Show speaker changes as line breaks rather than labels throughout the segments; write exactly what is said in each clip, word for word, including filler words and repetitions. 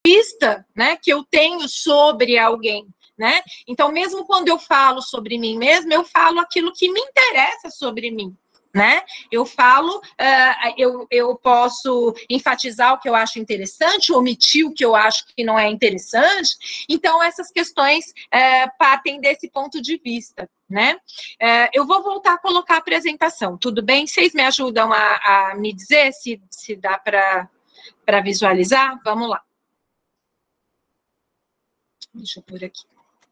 vista, né, que eu tenho sobre alguém, né? Então, mesmo quando eu falo sobre mim mesma, eu falo aquilo que me interessa sobre mim, né? Eu falo, uh, eu, eu posso enfatizar o que eu acho interessante, omitir o que eu acho que não é interessante. Então, essas questões uh, partem desse ponto de vista, né? Uh, eu vou voltar a colocar a apresentação, tudo bem? Vocês me ajudam a, a me dizer se, se dá para para visualizar? Vamos lá. Deixa eu pôr aqui.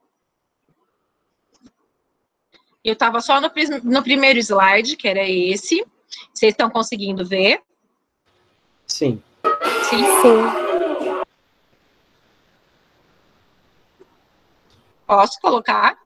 Eu estava só no, no primeiro slide, que era esse. Vocês estão conseguindo ver?
Sim.
Sim?
Sim.
Posso colocar?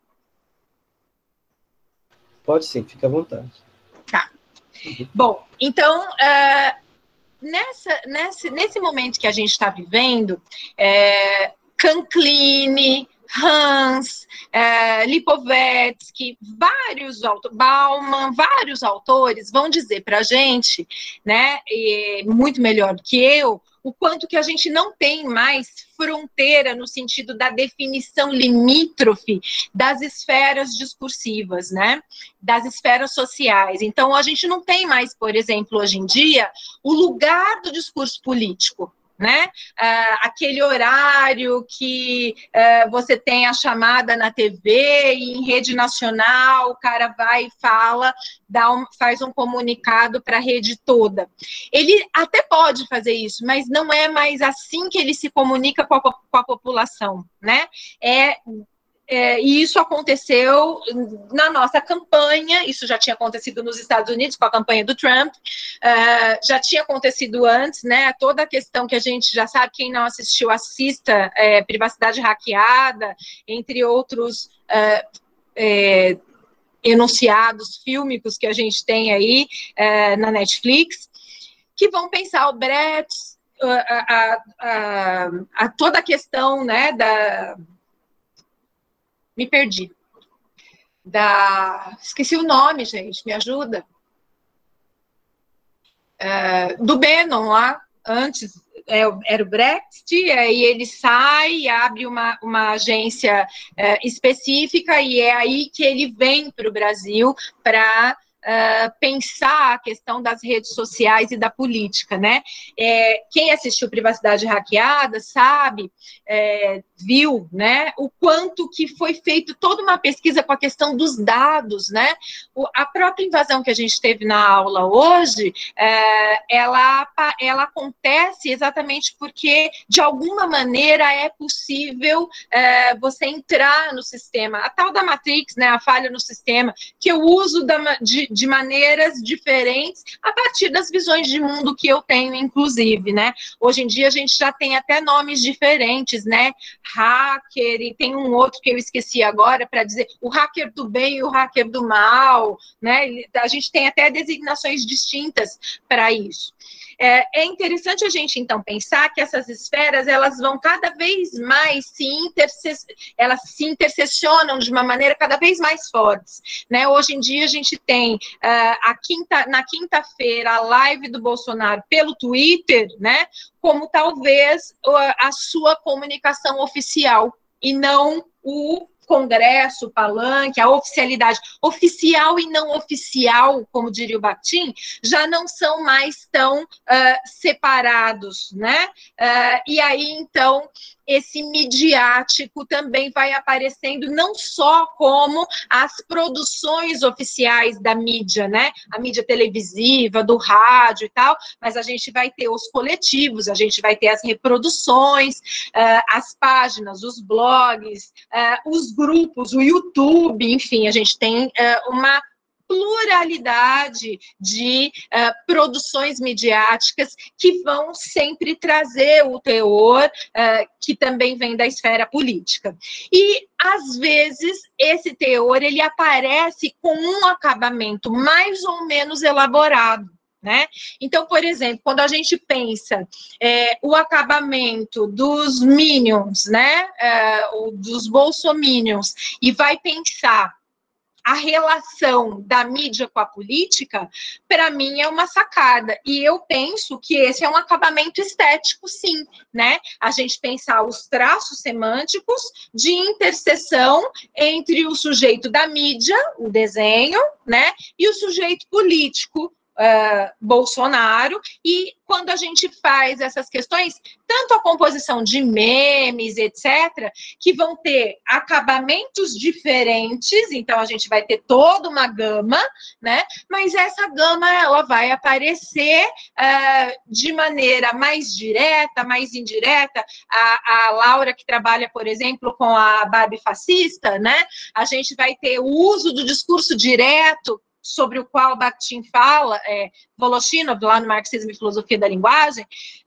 Pode sim, fica à vontade.
Tá. Uhum. Bom, então, uh, nessa, nesse, nesse momento que a gente está vivendo, é, Canclini, Hans, é, Lipovetsky, vários autores, Bauman, vários autores vão dizer para a gente, né, e muito melhor do que eu, o quanto que a gente não tem mais fronteira no sentido da definição limítrofe das esferas discursivas, né, das esferas sociais. Então, a gente não tem mais, por exemplo, hoje em dia, o lugar do discurso político, né? Uh, aquele horário que uh, você tem a chamada na T V e em rede nacional, o cara vai e fala, dá um, faz um comunicado para a rede toda. Ele até pode fazer isso, mas não é mais assim que ele se comunica com a, com a população, né? É... É, e isso aconteceu na nossa campanha, isso já tinha acontecido nos Estados Unidos com a campanha do Trump, uh, já tinha acontecido antes, né, toda a questão que a gente já sabe, quem não assistiu, assista, é, Privacidade Hackeada, entre outros uh, é, enunciados fílmicos que a gente tem aí uh, na Netflix, que vão pensar o Brecht, a, a, a, a toda a questão, né, da... Me perdi. Da... Esqueci o nome, gente, me ajuda. É, do Bannon lá, antes, é, era o Brecht, aí ele sai, abre uma, uma agência é, específica, e é aí que ele vem para o Brasil para... Uh, pensar a questão das redes sociais e da política, né? É, quem assistiu Privacidade Hackeada sabe, é, viu, né, o quanto que foi feito toda uma pesquisa com a questão dos dados, né? O, a própria invasão que a gente teve na aula hoje, é, ela, ela acontece exatamente porque, de alguma maneira, é possível é, você entrar no sistema, a tal da Matrix, né, a falha no sistema, que eu uso da, de de maneiras diferentes, a partir das visões de mundo que eu tenho, inclusive, né? Hoje em dia, a gente já tem até nomes diferentes, né? Hacker, e tem um outro que eu esqueci agora, para dizer o hacker do bem e o hacker do mal, né? A gente tem até designações distintas para isso. É interessante a gente, então, pensar que essas esferas, elas vão cada vez mais se interse... elas se interseccionam de uma maneira cada vez mais fortes, né? Hoje em dia, a gente tem uh, a quinta, na quinta-feira, a live do Bolsonaro pelo Twitter, né? Como talvez uh, a sua comunicação oficial, e não o Congresso, o palanque, a oficialidade oficial e não oficial, como diria o Bakhtin, já não são mais tão uh, separados, né? Uh, e aí, então, esse midiático também vai aparecendo não só como as produções oficiais da mídia, né? A mídia televisiva, do rádio e tal, mas a gente vai ter os coletivos, a gente vai ter as reproduções, uh, as páginas, os blogs, uh, os grupos, o YouTube, enfim, a gente tem uh, uma pluralidade de uh, produções midiáticas que vão sempre trazer o teor uh, que também vem da esfera política. E, às vezes, esse teor, ele aparece com um acabamento mais ou menos elaborado, né? Então, por exemplo, quando a gente pensa é, o acabamento dos Minions, né, é, dos Bolsominions, e vai pensar a relação da mídia com a política, para mim, é uma sacada. E eu penso que esse é um acabamento estético, sim, né? A gente pensar os traços semânticos de interseção entre o sujeito da mídia, o desenho, né? E o sujeito político, Uh, Bolsonaro, e quando a gente faz essas questões, tanto a composição de memes, etcétera, que vão ter acabamentos diferentes, então a gente vai ter toda uma gama, né? Mas essa gama, ela vai aparecer uh, de maneira mais direta, mais indireta. A, a Laura, que trabalha, por exemplo, com a Barbie fascista, né? A gente vai ter o uso do discurso direto, sobre o qual Bakhtin fala, é, Voloshinov, lá no Marxismo e Filosofia da Linguagem,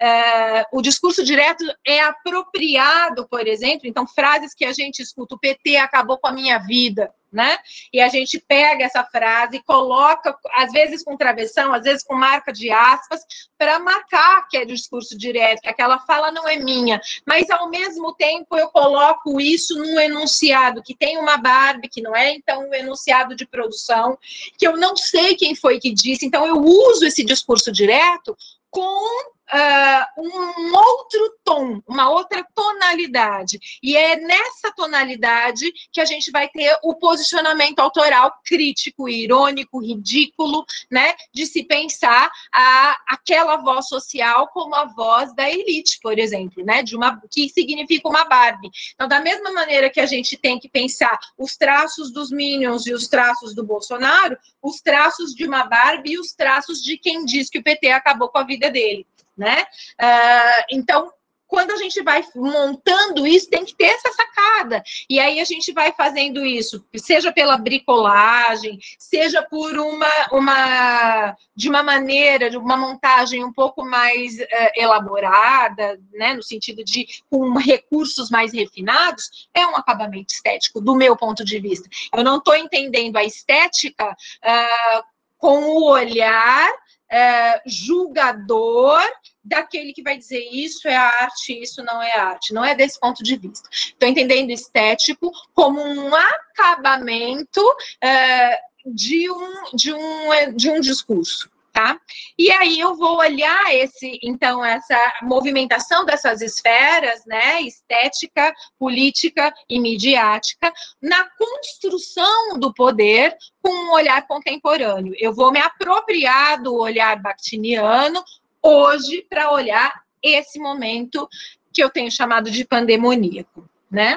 é, o discurso direto é apropriado, por exemplo, então, frases que a gente escuta, o P T acabou com a minha vida, né? E a gente pega essa frase e coloca, às vezes com travessão, às vezes com marca de aspas, para marcar que é discurso direto, que aquela fala não é minha, mas ao mesmo tempo eu coloco isso num enunciado que tem uma Barbie, que não é então um enunciado de produção, que eu não sei quem foi que disse, então eu uso esse discurso direto com Uh, um outro tom, uma outra tonalidade. E é nessa tonalidade que a gente vai ter o posicionamento autoral crítico, irônico, ridículo, né? De se pensar a, aquela voz social como a voz da elite, por exemplo, né? De uma, que significa uma Barbie. Então, da mesma maneira que a gente tem que pensar os traços dos Minions e os traços do Bolsonaro, os traços de uma Barbie e os traços de quem diz que o P T acabou com a vida dele. Né? Uh, então, quando a gente vai montando isso, tem que ter essa sacada. E aí a gente vai fazendo isso, seja pela bricolagem, seja por uma, uma de uma maneira, de uma montagem um pouco mais uh, elaborada, né? No sentido de com recursos mais refinados, é um acabamento estético, do meu ponto de vista. Eu não estou entendendo a estética uh, com o olhar É, julgador daquele que vai dizer isso é arte, isso não é arte. Não é desse ponto de vista. Estou entendendo estético como um acabamento é, de, um, de, um, de um discurso. Tá? E aí eu vou olhar esse, então, essa movimentação dessas esferas, né, estética, política e midiática, na construção do poder com um olhar contemporâneo. Eu vou me apropriar do olhar bakhtiniano hoje para olhar esse momento que eu tenho chamado de pandemoníaco, né?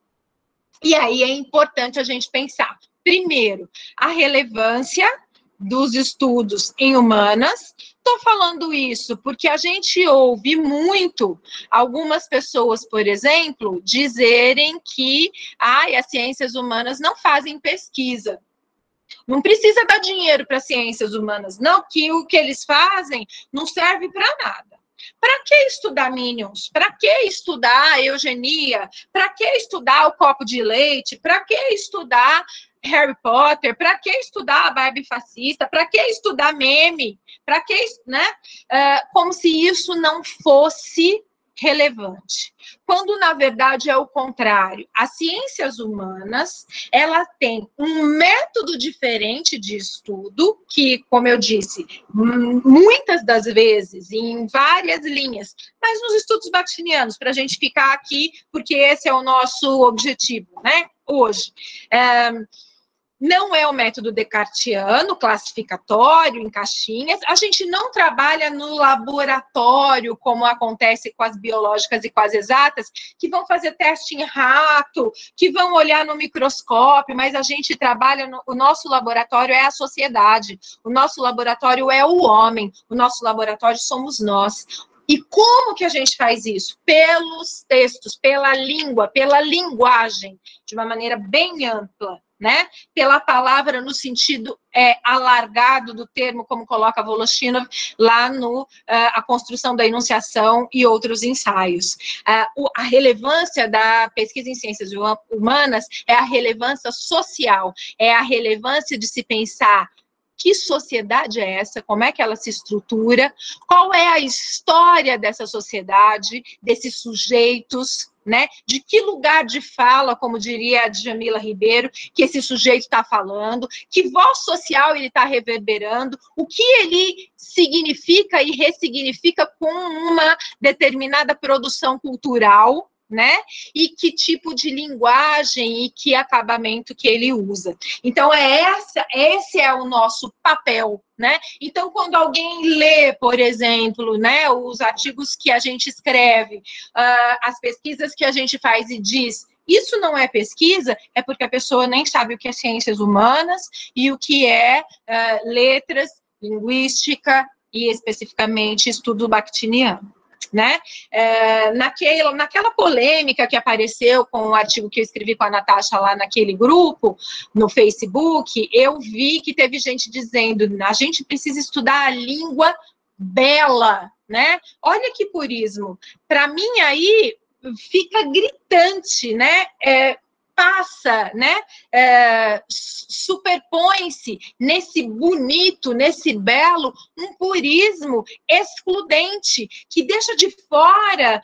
E aí é importante a gente pensar, primeiro, a relevância dos estudos em humanas. Estou falando isso porque a gente ouve muito algumas pessoas, por exemplo, dizerem que ah, as ciências humanas não fazem pesquisa. Não precisa dar dinheiro para ciências humanas, não, que o que eles fazem não serve para nada. Para que estudar Minions? Para que estudar eugenia? Para que estudar o copo de leite? Para que estudar Harry Potter? Para que estudar a Barbie fascista? Para que estudar meme? Para que, né? Uh, como se isso não fosse relevante. Quando, na verdade, é o contrário. As ciências humanas, ela tem um método diferente de estudo, que, como eu disse, muitas das vezes, em várias linhas, mas nos estudos bakhtinianos, para a gente ficar aqui, porque esse é o nosso objetivo, né, hoje. É, não é o método descartiano, classificatório, em caixinhas. A gente não trabalha no laboratório, como acontece com as biológicas e com as exatas, que vão fazer teste em rato, que vão olhar no microscópio, mas a gente trabalha, no, o nosso laboratório é a sociedade, o nosso laboratório é o homem, o nosso laboratório somos nós. E como que a gente faz isso? Pelos textos, pela língua, pela linguagem, de uma maneira bem ampla, né? Pela palavra no sentido é, alargado do termo, como coloca Voloshinov lá no uh, A Construção da Enunciação e outros ensaios. Uh, o, a relevância da pesquisa em ciências humanas é a relevância social, é a relevância de se pensar Que sociedade é essa? Como é que ela se estrutura? Qual é a história dessa sociedade, desses sujeitos, né? De que lugar de fala, como diria a Djamila Ribeiro, que esse sujeito está falando? Que voz social ele está reverberando? O que ele significa e ressignifica com uma determinada produção cultural, né? E que tipo de linguagem e que acabamento que ele usa. Então, é essa, esse é o nosso papel, né? Então, quando alguém lê, por exemplo, né, os artigos que a gente escreve, uh, as pesquisas que a gente faz e diz, isso não é pesquisa, é porque a pessoa nem sabe o que é ciências humanas e o que é uh, letras, linguística e, especificamente, estudo bakhtiniano. Né? É, naquela, naquela polêmica que apareceu com o artigo que eu escrevi com a Natasha lá naquele grupo, no Facebook, eu vi que teve gente dizendo, a gente precisa estudar a língua bela, né? Olha que purismo. Para mim, aí, fica gritante, né? É, passa, né? É, superpõe-se nesse bonito, nesse belo, um purismo excludente, que deixa de fora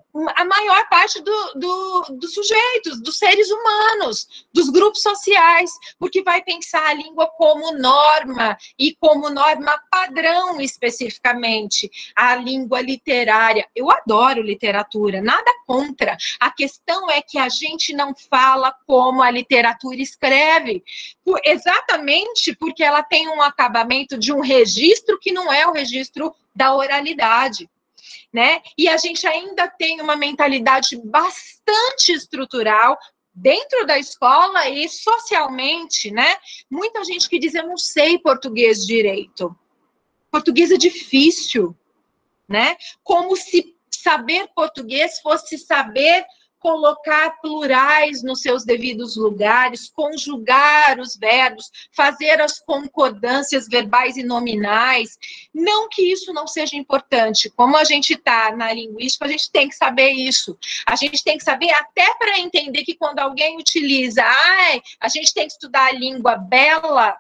a maior parte do, do, dos sujeitos, dos seres humanos, dos grupos sociais, porque vai pensar a língua como norma, e como norma padrão, especificamente, a língua literária. Eu adoro literatura, nada contra. A questão é que a gente não fala como a literatura escreve, exatamente porque ela tem um acabamento de um registro que não é o registro da oralidade, né? E a gente ainda tem uma mentalidade bastante estrutural dentro da escola e socialmente, né? Muita gente que diz, eu não sei português direito. Português é difícil, né? Como se saber português fosse saber colocar plurais nos seus devidos lugares, conjugar os verbos, fazer as concordâncias verbais e nominais. Não que isso não seja importante. Como a gente está na linguística, a gente tem que saber isso. A gente tem que saber até para entender que quando alguém utiliza, ah, a gente tem que estudar a língua bela,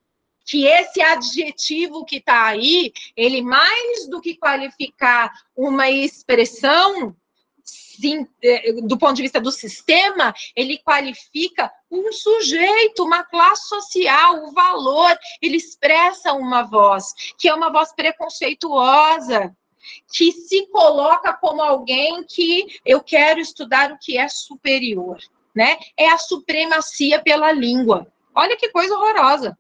que esse adjetivo que está aí, ele mais do que qualificar uma expressão, sim, do ponto de vista do sistema, ele qualifica um sujeito, uma classe social, o valor, ele expressa uma voz, que é uma voz preconceituosa, que se coloca como alguém que eu quero estudar o que é superior, né? É a supremacia pela língua. Olha que coisa horrorosa.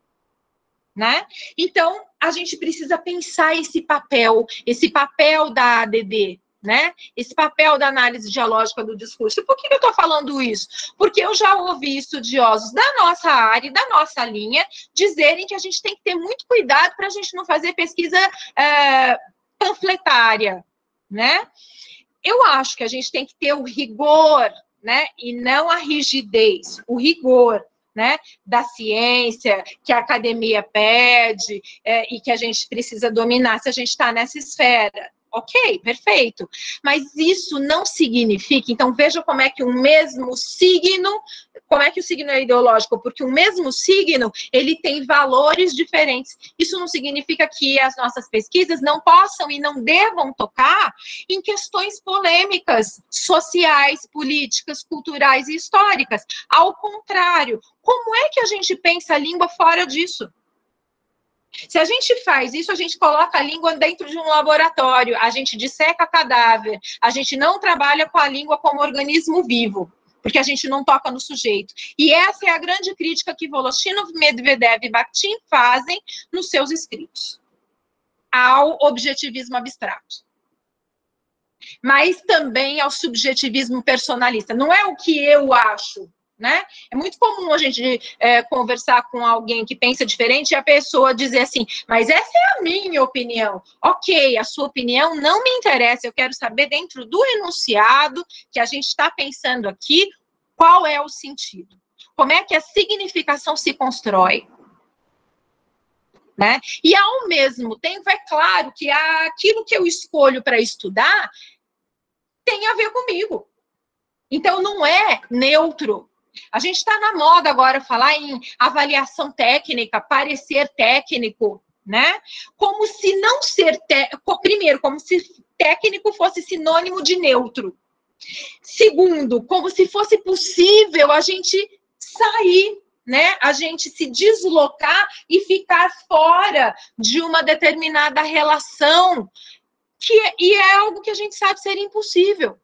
Né? Então, a gente precisa pensar esse papel, esse papel da A D D, né? Esse papel da análise dialógica do discurso. Por que eu estou falando isso? Porque eu já ouvi estudiosos da nossa área, da nossa linha, dizerem que a gente tem que ter muito cuidado para a gente não fazer pesquisa é, panfletária, né? Eu acho que a gente tem que ter o rigor, né? E não a rigidez, o rigor, né, da ciência, que a academia pede é, e que a gente precisa dominar se a gente está nessa esfera. Ok, perfeito. Mas isso não significa, então veja como é que o mesmo signo, como é que o signo é ideológico? Porque o mesmo signo, ele tem valores diferentes. Isso não significa que as nossas pesquisas não possam e não devam tocar em questões polêmicas, sociais, políticas, culturais e históricas. Ao contrário, como é que a gente pensa a língua fora disso? Se a gente faz isso, a gente coloca a língua dentro de um laboratório, a gente disseca cadáver, a gente não trabalha com a língua como organismo vivo, porque a gente não toca no sujeito. E essa é a grande crítica que Voloshinov, Medvedev e Bakhtin fazem nos seus escritos ao objetivismo abstrato. Mas também ao subjetivismo personalista. Não é o que eu acho, né? É muito comum a gente é, conversar com alguém que pensa diferente e a pessoa dizer assim, mas essa é a minha opinião. Ok, a sua opinião não me interessa, eu quero saber dentro do enunciado que a gente está pensando aqui, qual é o sentido. Como é que a significação se constrói. Né? E ao mesmo tempo, é claro que aquilo que eu escolho para estudar tem a ver comigo. Então, não é neutro. A gente está na moda agora falar em avaliação técnica, parecer técnico, né? Como se não ser... Te... Primeiro, como se técnico fosse sinônimo de neutro. Segundo, como se fosse possível a gente sair, né? A gente se deslocar e ficar fora de uma determinada relação, que, e é algo que a gente sabe ser impossível.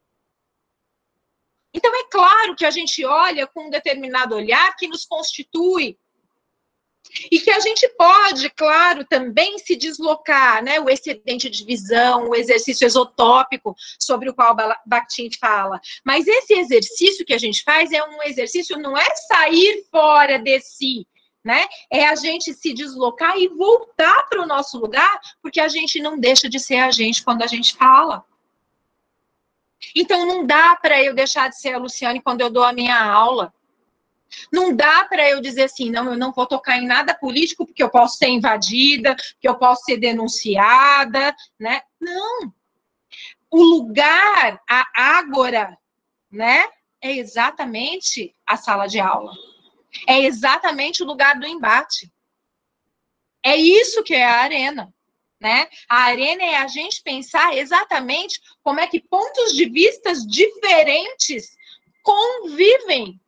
Então, é claro que a gente olha com um determinado olhar que nos constitui e que a gente pode, claro, também se deslocar, né? O excedente de visão, o exercício exotópico sobre o qual Bakhtin fala. Mas esse exercício que a gente faz é um exercício, não é sair fora de si, né? É a gente se deslocar e voltar para o nosso lugar, porque a gente não deixa de ser a gente quando a gente fala. Então, não dá para eu deixar de ser a Luciane quando eu dou a minha aula. Não dá para eu dizer assim, não, eu não vou tocar em nada político, porque eu posso ser invadida, que eu posso ser denunciada, né? Não. O lugar, a ágora, né, é exatamente a sala de aula. É exatamente o lugar do embate. É isso que é a arena. Né? A arena é a gente pensar exatamente como é que pontos de vistas diferentes convivem,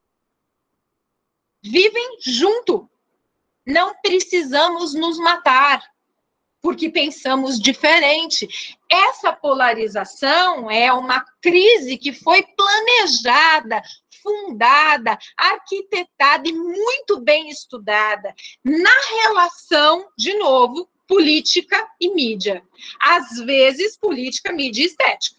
vivem junto. Não precisamos nos matar, porque pensamos diferente. Essa polarização é uma crise que foi planejada, fundada, arquitetada e muito bem estudada na relação, de novo, política e mídia. Às vezes, política, mídia e estética.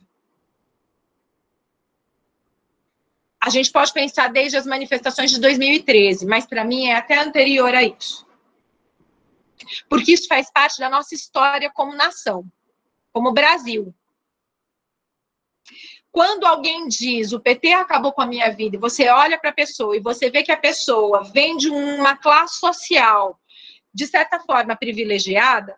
A gente pode pensar desde as manifestações de dois mil e treze, mas para mim é até anterior a isso. Porque isso faz parte da nossa história como nação, como Brasil. Quando alguém diz, o P T acabou com a minha vida, e você olha para a pessoa e você vê que a pessoa vem de uma classe social, de certa forma, privilegiada,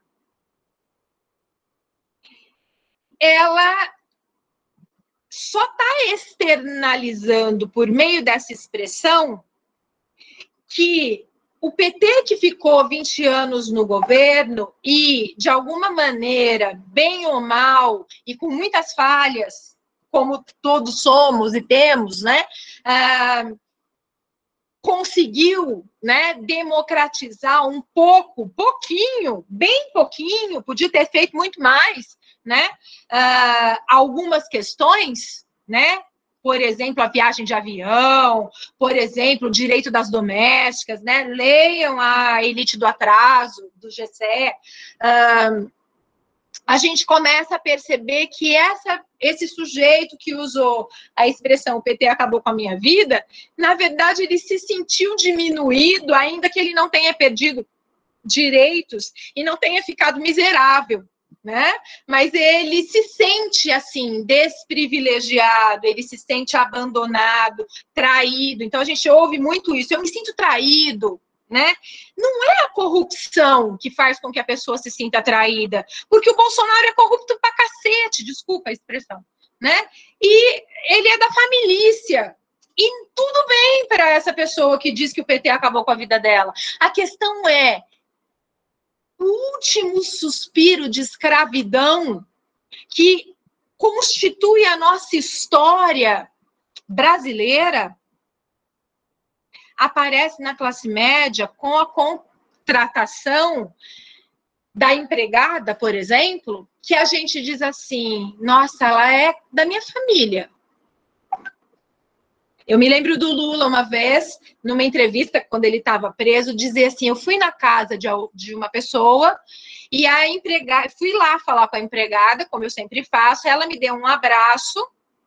ela só está externalizando por meio dessa expressão que o P T que ficou vinte anos no governo e, de alguma maneira, bem ou mal, e com muitas falhas, como todos somos e temos, né, ah, conseguiu, né, democratizar um pouco, pouquinho, bem pouquinho, podia ter feito muito mais, né, uh, algumas questões, né, por exemplo, a viagem de avião, por exemplo, o direito das domésticas, né, leiam a Elite do Atraso, do G C E, uh, a gente começa a perceber que essa, esse sujeito que usou a expressão o P T acabou com a minha vida, na verdade ele se sentiu diminuído, ainda que ele não tenha perdido direitos e não tenha ficado miserável, né? Mas ele se sente, assim, desprivilegiado, ele se sente abandonado, traído. Então a gente ouve muito isso, eu me sinto traído, né? Não é a corrupção que faz com que a pessoa se sinta traída, porque o Bolsonaro é corrupto pra cacete, desculpa a expressão, né? E ele é da família. E tudo bem para essa pessoa que diz que o P T acabou com a vida dela. A questão é o último suspiro de escravidão que constitui a nossa história brasileira aparece na classe média com a contratação da empregada, por exemplo, que a gente diz assim, nossa, ela é da minha família. Eu me lembro do Lula uma vez, numa entrevista, quando ele estava preso, dizer assim, eu fui na casa de, de uma pessoa e a empregada, fui lá falar com a empregada, como eu sempre faço, ela me deu um abraço,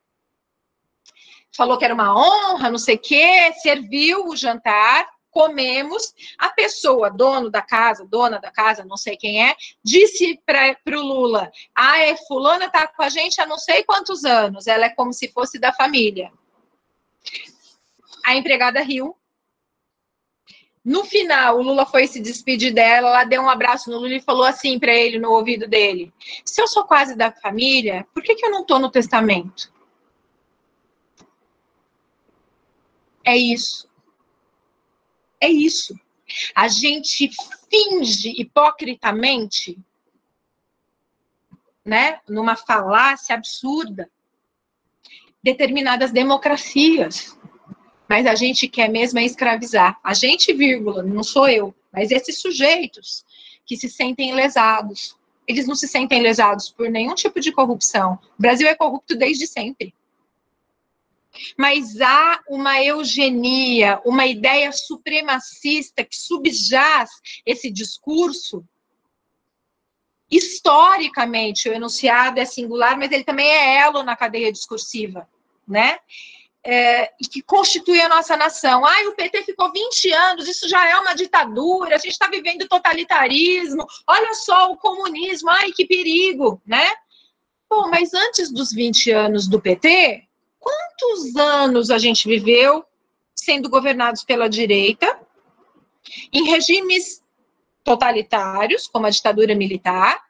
falou que era uma honra, não sei o quê, serviu o jantar, comemos, a pessoa, dono da casa, dona da casa, não sei quem é, disse para o Lula, ah, é, fulana está com a gente há não sei quantos anos, ela é como se fosse da família. A empregada riu. No final, o Lula foi se despedir dela, ela deu um abraço no Lula e falou assim para ele, no ouvido dele, se eu sou quase da família, por que, que eu não estou no testamento? É isso. É isso. A gente finge hipocritamente, né, numa falácia absurda, determinadas democracias. Mas a gente quer mesmo é escravizar. A gente, vírgula, não sou eu, mas esses sujeitos que se sentem lesados. Eles não se sentem lesados por nenhum tipo de corrupção. O Brasil é corrupto desde sempre. Mas há uma eugenia, uma ideia supremacista que subjaz esse discurso. Historicamente, o enunciado é singular, mas ele também é elo na cadeia discursiva, né? É, e que constitui a nossa nação. Ai, o P T ficou vinte anos, isso já é uma ditadura, a gente está vivendo totalitarismo, olha só o comunismo, ai, que perigo, né? Bom, mas antes dos vinte anos do P T, quantos anos a gente viveu sendo governados pela direita, em regimes totalitários, como a ditadura militar?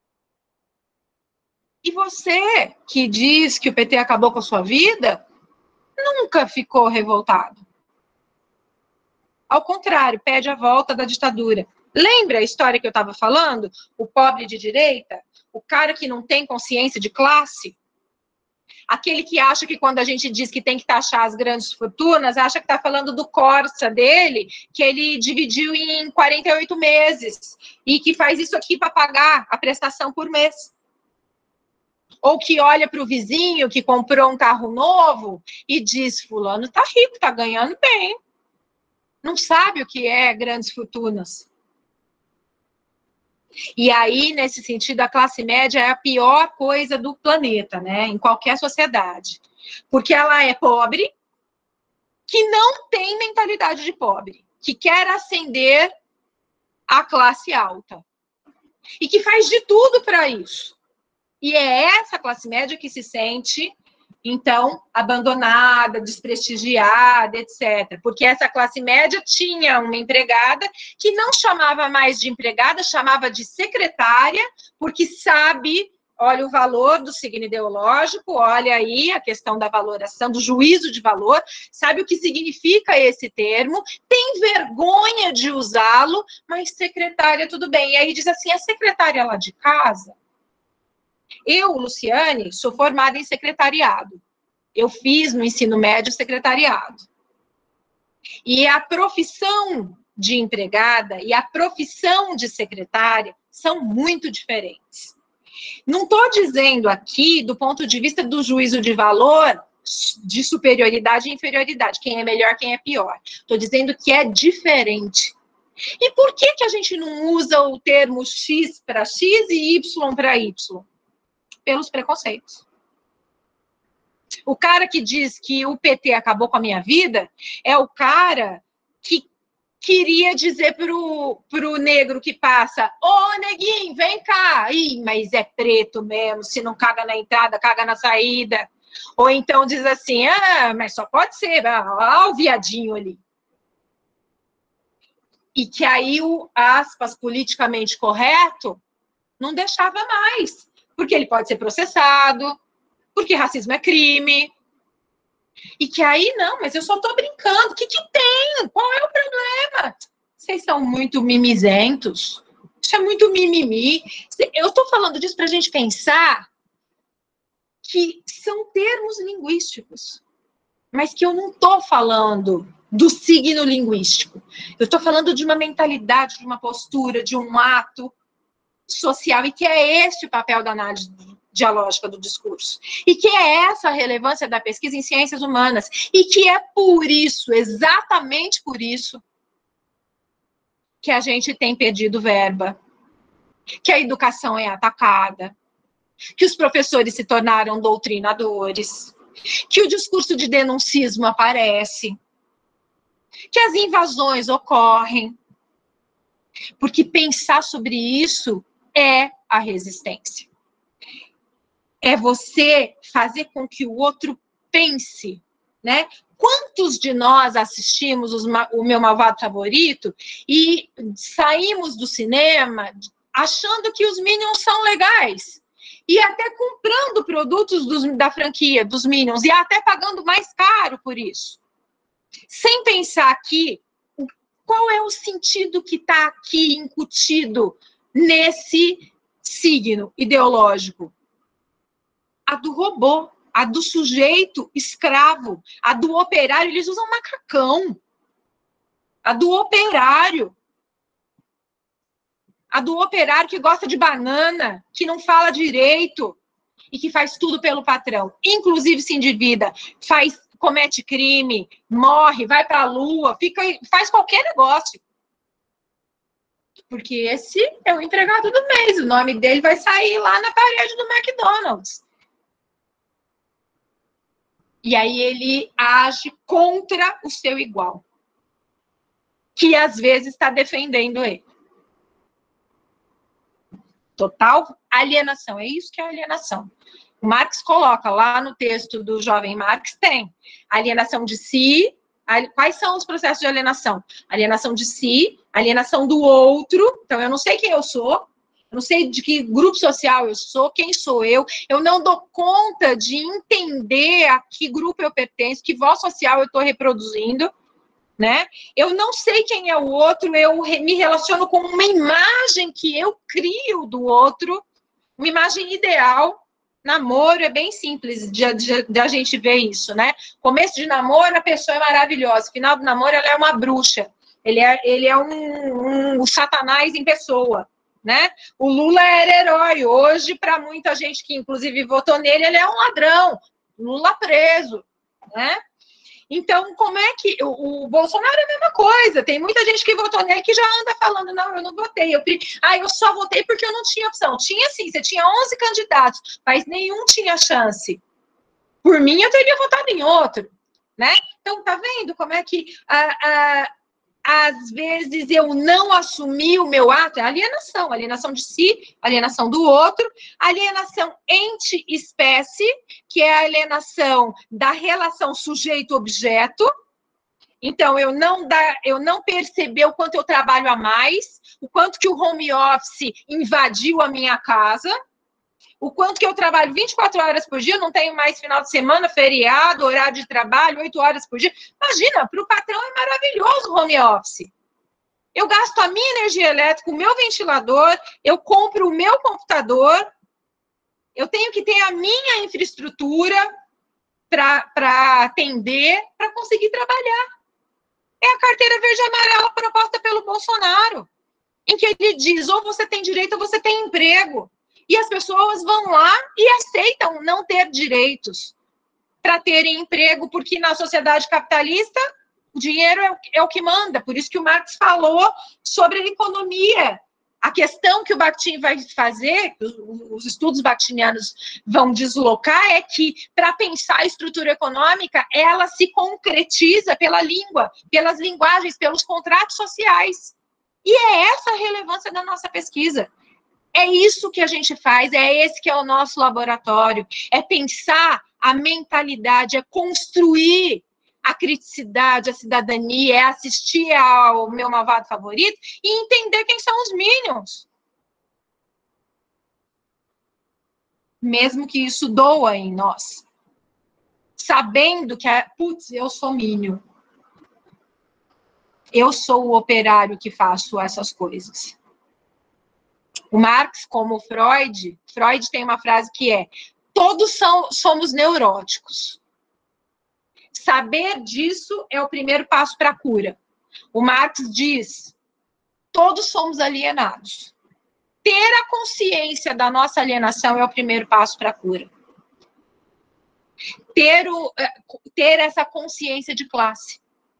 E você, que diz que o P T acabou com a sua vida, nunca ficou revoltado. Ao contrário, pede a volta da ditadura. Lembra a história que eu estava falando? O pobre de direita? O cara que não tem consciência de classe? Aquele que acha que quando a gente diz que tem que taxar as grandes fortunas, acha que está falando do Corsa dele, que ele dividiu em quarenta e oito meses, e que faz isso aqui para pagar a prestação por mês. Ou que olha para o vizinho que comprou um carro novo e diz, fulano tá rico, tá ganhando bem. Não sabe o que é grandes fortunas. E aí, nesse sentido, a classe média é a pior coisa do planeta, né? Em qualquer sociedade. Porque ela é pobre, que não tem mentalidade de pobre, que quer ascender à classe alta. E que faz de tudo para isso. E é essa classe média que se sente, então, abandonada, desprestigiada, etcétera. Porque essa classe média tinha uma empregada que não chamava mais de empregada, chamava de secretária, porque sabe, olha o valor do signo ideológico, olha aí a questão da valoração, do juízo de valor, sabe o que significa esse termo, tem vergonha de usá-lo, mas secretária, tudo bem. E aí diz assim, a secretária lá de casa... Eu, Luciane, sou formada em secretariado. Eu fiz no ensino médio secretariado. E a profissão de empregada e a profissão de secretária são muito diferentes. Não estou dizendo aqui, do ponto de vista do juízo de valor, de superioridade e inferioridade, quem é melhor, quem é pior. Estou dizendo que é diferente. E por que que a gente não usa o termo X para X e Y para Y? Pelos preconceitos. O cara que diz que o P T acabou com a minha vida é o cara que queria dizer pro, pro negro que passa, ô, neguinho, vem cá. Ih, mas é preto mesmo, se não caga na entrada, caga na saída. Ou então diz assim, ah, mas só pode ser, olha o viadinho ali. E que aí o, aspas, politicamente correto, não deixava mais. Porque ele pode ser processado, porque racismo é crime. E que aí, não, mas eu só tô brincando. O que que tem? Qual é o problema? Vocês são muito mimizentos. Isso é muito mimimi. Eu tô falando disso pra gente pensar que são termos linguísticos, mas que eu não tô falando do signo linguístico. Eu tô falando de uma mentalidade, de uma postura, de um ato social, e que é este o papel da análise dialógica do discurso, e que é essa a relevância da pesquisa em ciências humanas, e que é por isso, exatamente por isso, que a gente tem perdido verba, que a educação é atacada, que os professores se tornaram doutrinadores, que o discurso de denuncismo aparece, que as invasões ocorrem, porque pensar sobre isso é a resistência. É você fazer com que o outro pense, né? Quantos de nós assistimos os, o Meu Malvado Favorito e saímos do cinema achando que os Minions são legais e até comprando produtos dos, da franquia dos Minions e até pagando mais caro por isso? sem pensar aqui qual é o sentido que está aqui incutido nesse signo ideológico. A do robô, a do sujeito escravo, a do operário, eles usam macacão. A do operário. A do operário que gosta de banana, que não fala direito e que faz tudo pelo patrão. Inclusive se endivida, faz, comete crime, morre, vai para a lua, fica, faz qualquer negócio. Porque esse é o empregado do mês, o nome dele vai sair lá na parede do McDonald's. E aí ele age contra o seu igual, que às vezes está defendendo ele. Total alienação, é isso que é alienação. O Marx coloca lá no texto do jovem Marx, tem alienação de si. Quais são os processos de alienação? Alienação de si, alienação do outro. Então, eu não sei quem eu sou, eu não sei de que grupo social eu sou, quem sou eu, eu não dou conta de entender a que grupo eu pertenço, que voz social eu estou reproduzindo, né? Eu não sei quem é o outro, eu me relaciono com uma imagem que eu crio do outro, uma imagem ideal. Namoro é bem simples de, de, de a gente ver isso, né? Começo de namoro, a pessoa é maravilhosa. Final do namoro, ela é uma bruxa. Ele é, ele é um, um, um satanás em pessoa, né? O Lula era herói. Hoje, para muita gente que, inclusive, votou nele, ele é um ladrão. Lula preso, né? Então, como é que... O, o Bolsonaro é a mesma coisa. Tem muita gente que votou nele que já anda falando, não, eu não votei. Eu, ah, eu só votei porque eu não tinha opção. Tinha sim, você tinha onze candidatos, mas nenhum tinha chance. Por mim, eu teria votado em outro, né? Então, tá vendo como é que... Ah, ah, às vezes eu não assumi o meu ato, é alienação, alienação de si, alienação do outro, alienação ente espécie, que é a alienação da relação sujeito-objeto. Então, eu não, dá, eu não perceber o quanto eu trabalho a mais, o quanto que o home office invadiu a minha casa, o quanto que eu trabalho vinte e quatro horas por dia, não tenho mais final de semana, feriado, horário de trabalho, oito horas por dia. Imagina, para o patrão é maravilhoso o home office. Eu gasto a minha energia elétrica, o meu ventilador, eu compro o meu computador, eu tenho que ter a minha infraestrutura para atender, para conseguir trabalhar. É a carteira verde e amarela proposta pelo Bolsonaro, em que ele diz, ou você tem direito ou você tem emprego. E as pessoas vão lá e aceitam não ter direitos para terem emprego, porque na sociedade capitalista o dinheiro é o, é o que manda. Por isso que o Marx falou sobre a economia. A questão que o Bakhtin vai fazer, os estudos bakhtinianos vão deslocar, é que para pensar a estrutura econômica, ela se concretiza pela língua, pelas linguagens, pelos contratos sociais. E é essa a relevância da nossa pesquisa. É isso que a gente faz, é esse que é o nosso laboratório, é pensar a mentalidade, é construir a criticidade, a cidadania, é assistir ao Meu Malvado Favorito e entender quem são os Minions. Mesmo que isso doa em nós. Sabendo que, é, putz, eu sou Minion. Eu sou o operário que faço essas coisas. O Marx, como o Freud, Freud tem uma frase que é: todos são, somos neuróticos. Saber disso é o primeiro passo para a cura. O Marx diz: todos somos alienados. Ter a consciência da nossa alienação é o primeiro passo para a cura. Ter, o, ter essa consciência de classe.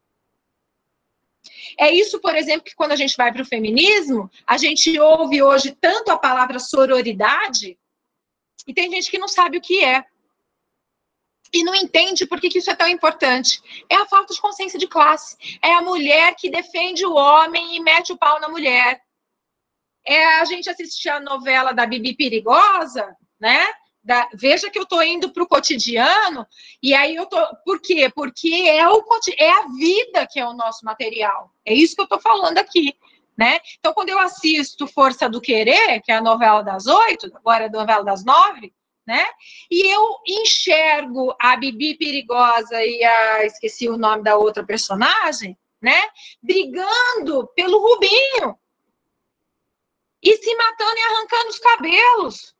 É isso, por exemplo, que quando a gente vai para o feminismo, a gente ouve hoje tanto a palavra sororidade, e tem gente que não sabe o que é. E não entende por que, que isso é tão importante. É a falta de consciência de classe. É a mulher que defende o homem e mete o pau na mulher. É a gente assistir a novela da Bibi Perigosa, né? Da, veja que eu estou indo para o cotidiano, e aí eu tô. Por quê? Porque é, o, é a vida que é o nosso material. É isso que eu estou falando aqui, né? Então, quando eu assisto Força do Querer, que é a novela das oito, agora é a novela das nove, né? E eu enxergo a Bibi perigosa e a... esqueci o nome da outra personagem, né? Brigando pelo Rubinho. E se matando e arrancando os cabelos.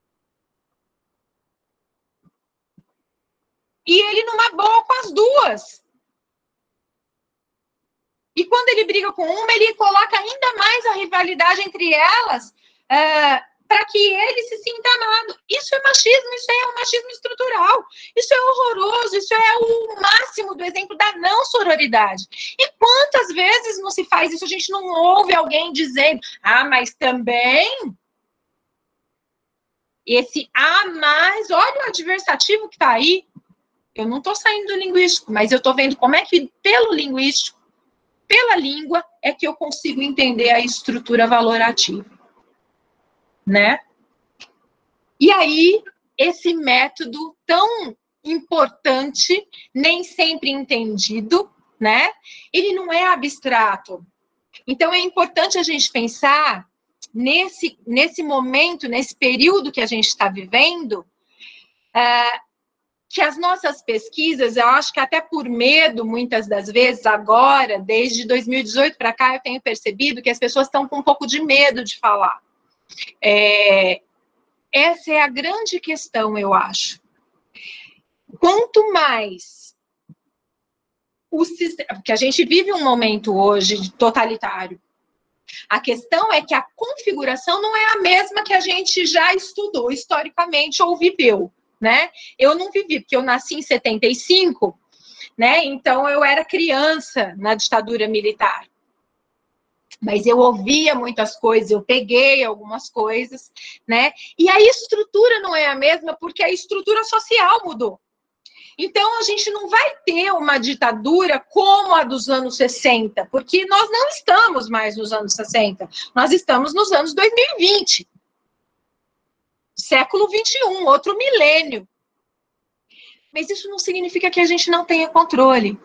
E ele numa boa com as duas. E quando ele briga com uma, ele coloca ainda mais a rivalidade entre elas, é, para que ele se sinta amado. Isso é machismo, isso é um machismo estrutural. Isso é horroroso, isso é o máximo do exemplo da não sororidade. E quantas vezes não se faz isso? A gente não ouve alguém dizendo, ah, mas também... Esse a mais, olha o adversativo que está aí. Eu não estou saindo do linguístico, mas eu estou vendo como é que, pelo linguístico, pela língua, é que eu consigo entender a estrutura valorativa, né? E aí, esse método tão importante, nem sempre entendido, né? Ele não é abstrato. Então, é importante a gente pensar nesse, nesse momento, nesse período que a gente está vivendo, uh, que as nossas pesquisas, eu acho que até por medo, muitas das vezes, agora, desde dois mil e dezoito para cá, eu tenho percebido que as pessoas estão com um pouco de medo de falar. É, essa é a grande questão, eu acho. Quanto mais o sistema... Porque a gente vive um momento hoje totalitário. A questão é que a configuração não é a mesma que a gente já estudou historicamente ou viveu. Né? Eu não vivi, porque eu nasci em setenta e cinco, né? Então eu era criança na ditadura militar. Mas eu ouvia muitas coisas, eu peguei algumas coisas, né? E a estrutura não é a mesma porque a estrutura social mudou. Então a gente não vai ter uma ditadura como a dos anos sessenta, porque nós não estamos mais nos anos sessenta, nós estamos nos anos dois mil e vinte. Século vinte e um, outro milênio. Mas isso não significa que a gente não tenha controle.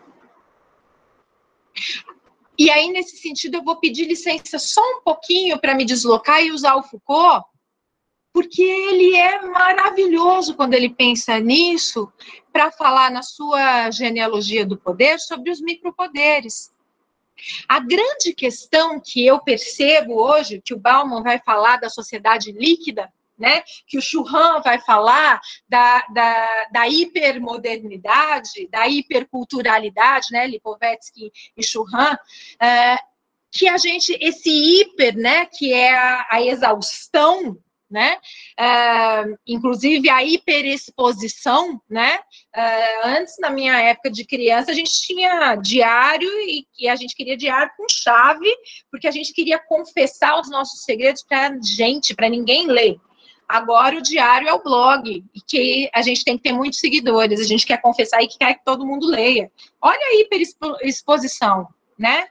E aí, nesse sentido, eu vou pedir licença só um pouquinho para me deslocar e usar o Foucault, porque ele é maravilhoso quando ele pensa nisso, para falar na sua genealogia do poder sobre os micropoderes. A grande questão que eu percebo hoje, que o Bauman vai falar da sociedade líquida, né, que o Churran vai falar da, da, da hipermodernidade, da hiperculturalidade, né, Lipovetsky e Churran, é, que a gente, esse hiper, né, que é a, a exaustão, né, é, inclusive a hiperexposição, né, é, antes, na minha época de criança, a gente tinha diário e, e a gente queria diário com chave, porque a gente queria confessar os nossos segredos para gente, para ninguém ler. Agora o diário é o blog, e que a gente tem que ter muitos seguidores, a gente quer confessar e que quer que todo mundo leia. Olha a hiperexposição, né?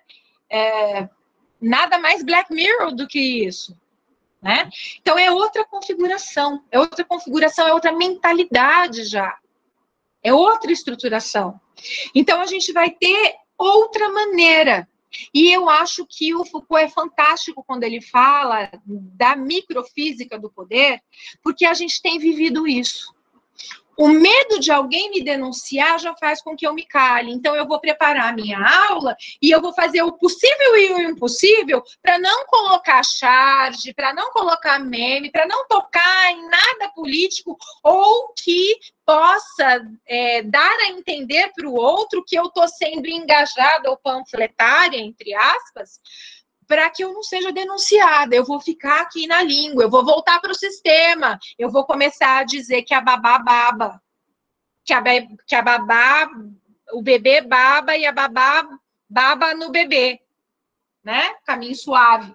É, nada mais Black Mirror do que isso, né? Então é outra configuração, é outra configuração, é outra mentalidade já, é outra estruturação. Então a gente vai ter outra maneira. E eu acho que o Foucault é fantástico quando ele fala da microfísica do poder, porque a gente tem vivido isso. O medo de alguém me denunciar já faz com que eu me cale. Então, eu vou preparar a minha aula e eu vou fazer o possível e o impossível para não colocar charge, para não colocar meme, para não tocar em nada político ou que possa é, dar a entender para o outro que eu estou sendo engajada ou panfletária, entre aspas, para que eu não seja denunciada. Eu vou ficar aqui na língua, eu vou voltar para o sistema, eu vou começar a dizer que a babá baba, que a, que a babá, o bebê baba e a babá baba no bebê, né? Caminho suave.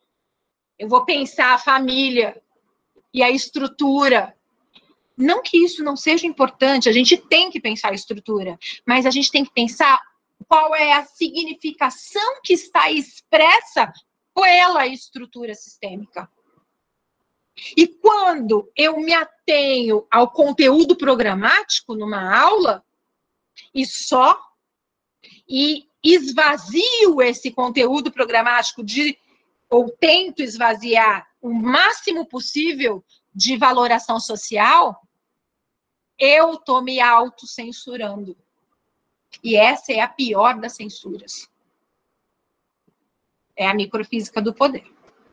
Eu vou pensar a família e a estrutura. Não que isso não seja importante, a gente tem que pensar a estrutura, mas a gente tem que pensar qual é a significação que está expressa pela estrutura sistêmica. E quando eu me atenho ao conteúdo programático numa aula, e só, e esvazio esse conteúdo programático, de, ou tento esvaziar o máximo possível de valoração social, eu estou me autocensurando. E essa é a pior das censuras. É a microfísica do poder.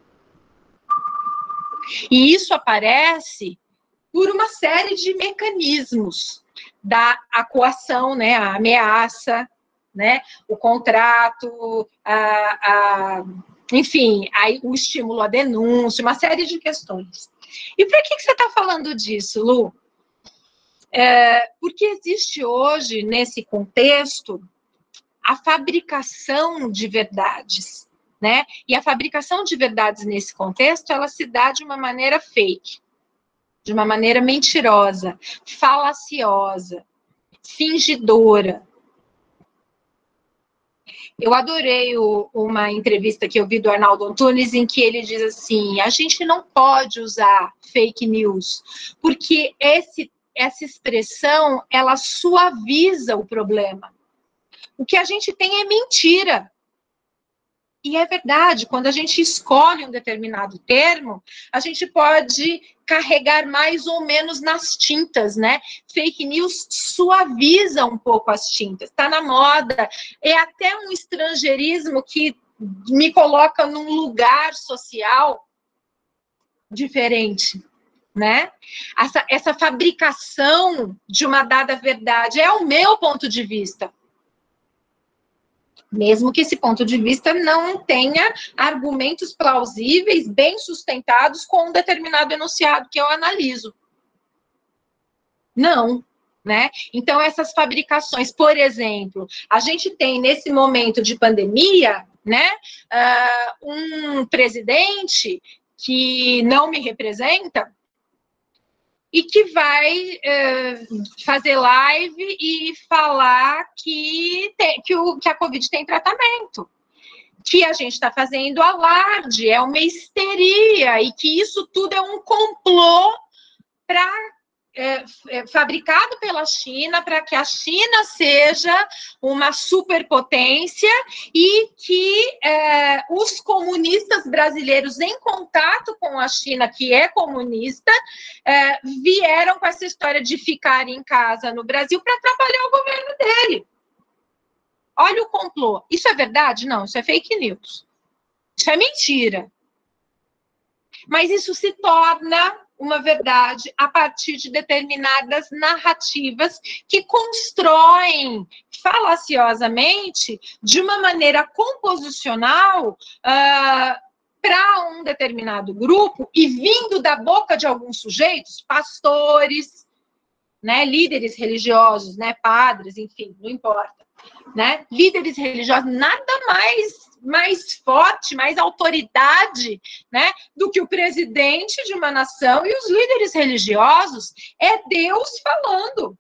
E isso aparece por uma série de mecanismos da coação, né, a ameaça, né, o contrato, a, a, enfim, a, o estímulo à denúncia, uma série de questões. E por que, que você está falando disso, Lu? É, porque existe hoje, nesse contexto, a fabricação de verdades, né? E a fabricação de verdades nesse contexto, ela se dá de uma maneira fake, de uma maneira mentirosa, falaciosa, fingidora. Eu adorei o, uma entrevista que eu vi do Arnaldo Antunes, em que ele diz assim, a gente não pode usar fake news, porque esse, essa expressão, ela suaviza o problema. O que a gente tem é mentira. E é verdade, quando a gente escolhe um determinado termo, a gente pode carregar mais ou menos nas tintas, né? Fake news suaviza um pouco as tintas, está na moda. É até um estrangeirismo que me coloca num lugar social diferente, né? Essa, essa fabricação de uma dada verdade é o meu ponto de vista. Mesmo que esse ponto de vista não tenha argumentos plausíveis, bem sustentados com um determinado enunciado que eu analiso. Não, né? Então, essas fabricações, por exemplo, a gente tem nesse momento de pandemia, né, uh, um presidente que não me representa, e que vai uh, fazer live e falar que, tem, que, o, que a Covid tem tratamento, que a gente está fazendo alarde, é uma histeria, e que isso tudo é um complô para é, é, fabricado pela China, para que a China seja uma superpotência e que é, os comunistas brasileiros em contato com a China, que é comunista, é, vieram com essa história de ficar em casa no Brasil para atrapalhar o governo dele. Olha o complô. Isso é verdade? Não, isso é fake news. Isso é mentira. Mas isso se torna uma verdade a partir de determinadas narrativas que constroem falaciosamente, de uma maneira composicional, uh, para um determinado grupo, e vindo da boca de alguns sujeitos, pastores, né, líderes religiosos, né, padres, enfim, não importa, né, líderes religiosos, nada mais mais forte, mais autoridade, né, do que o presidente de uma nação e os líderes religiosos. É Deus falando.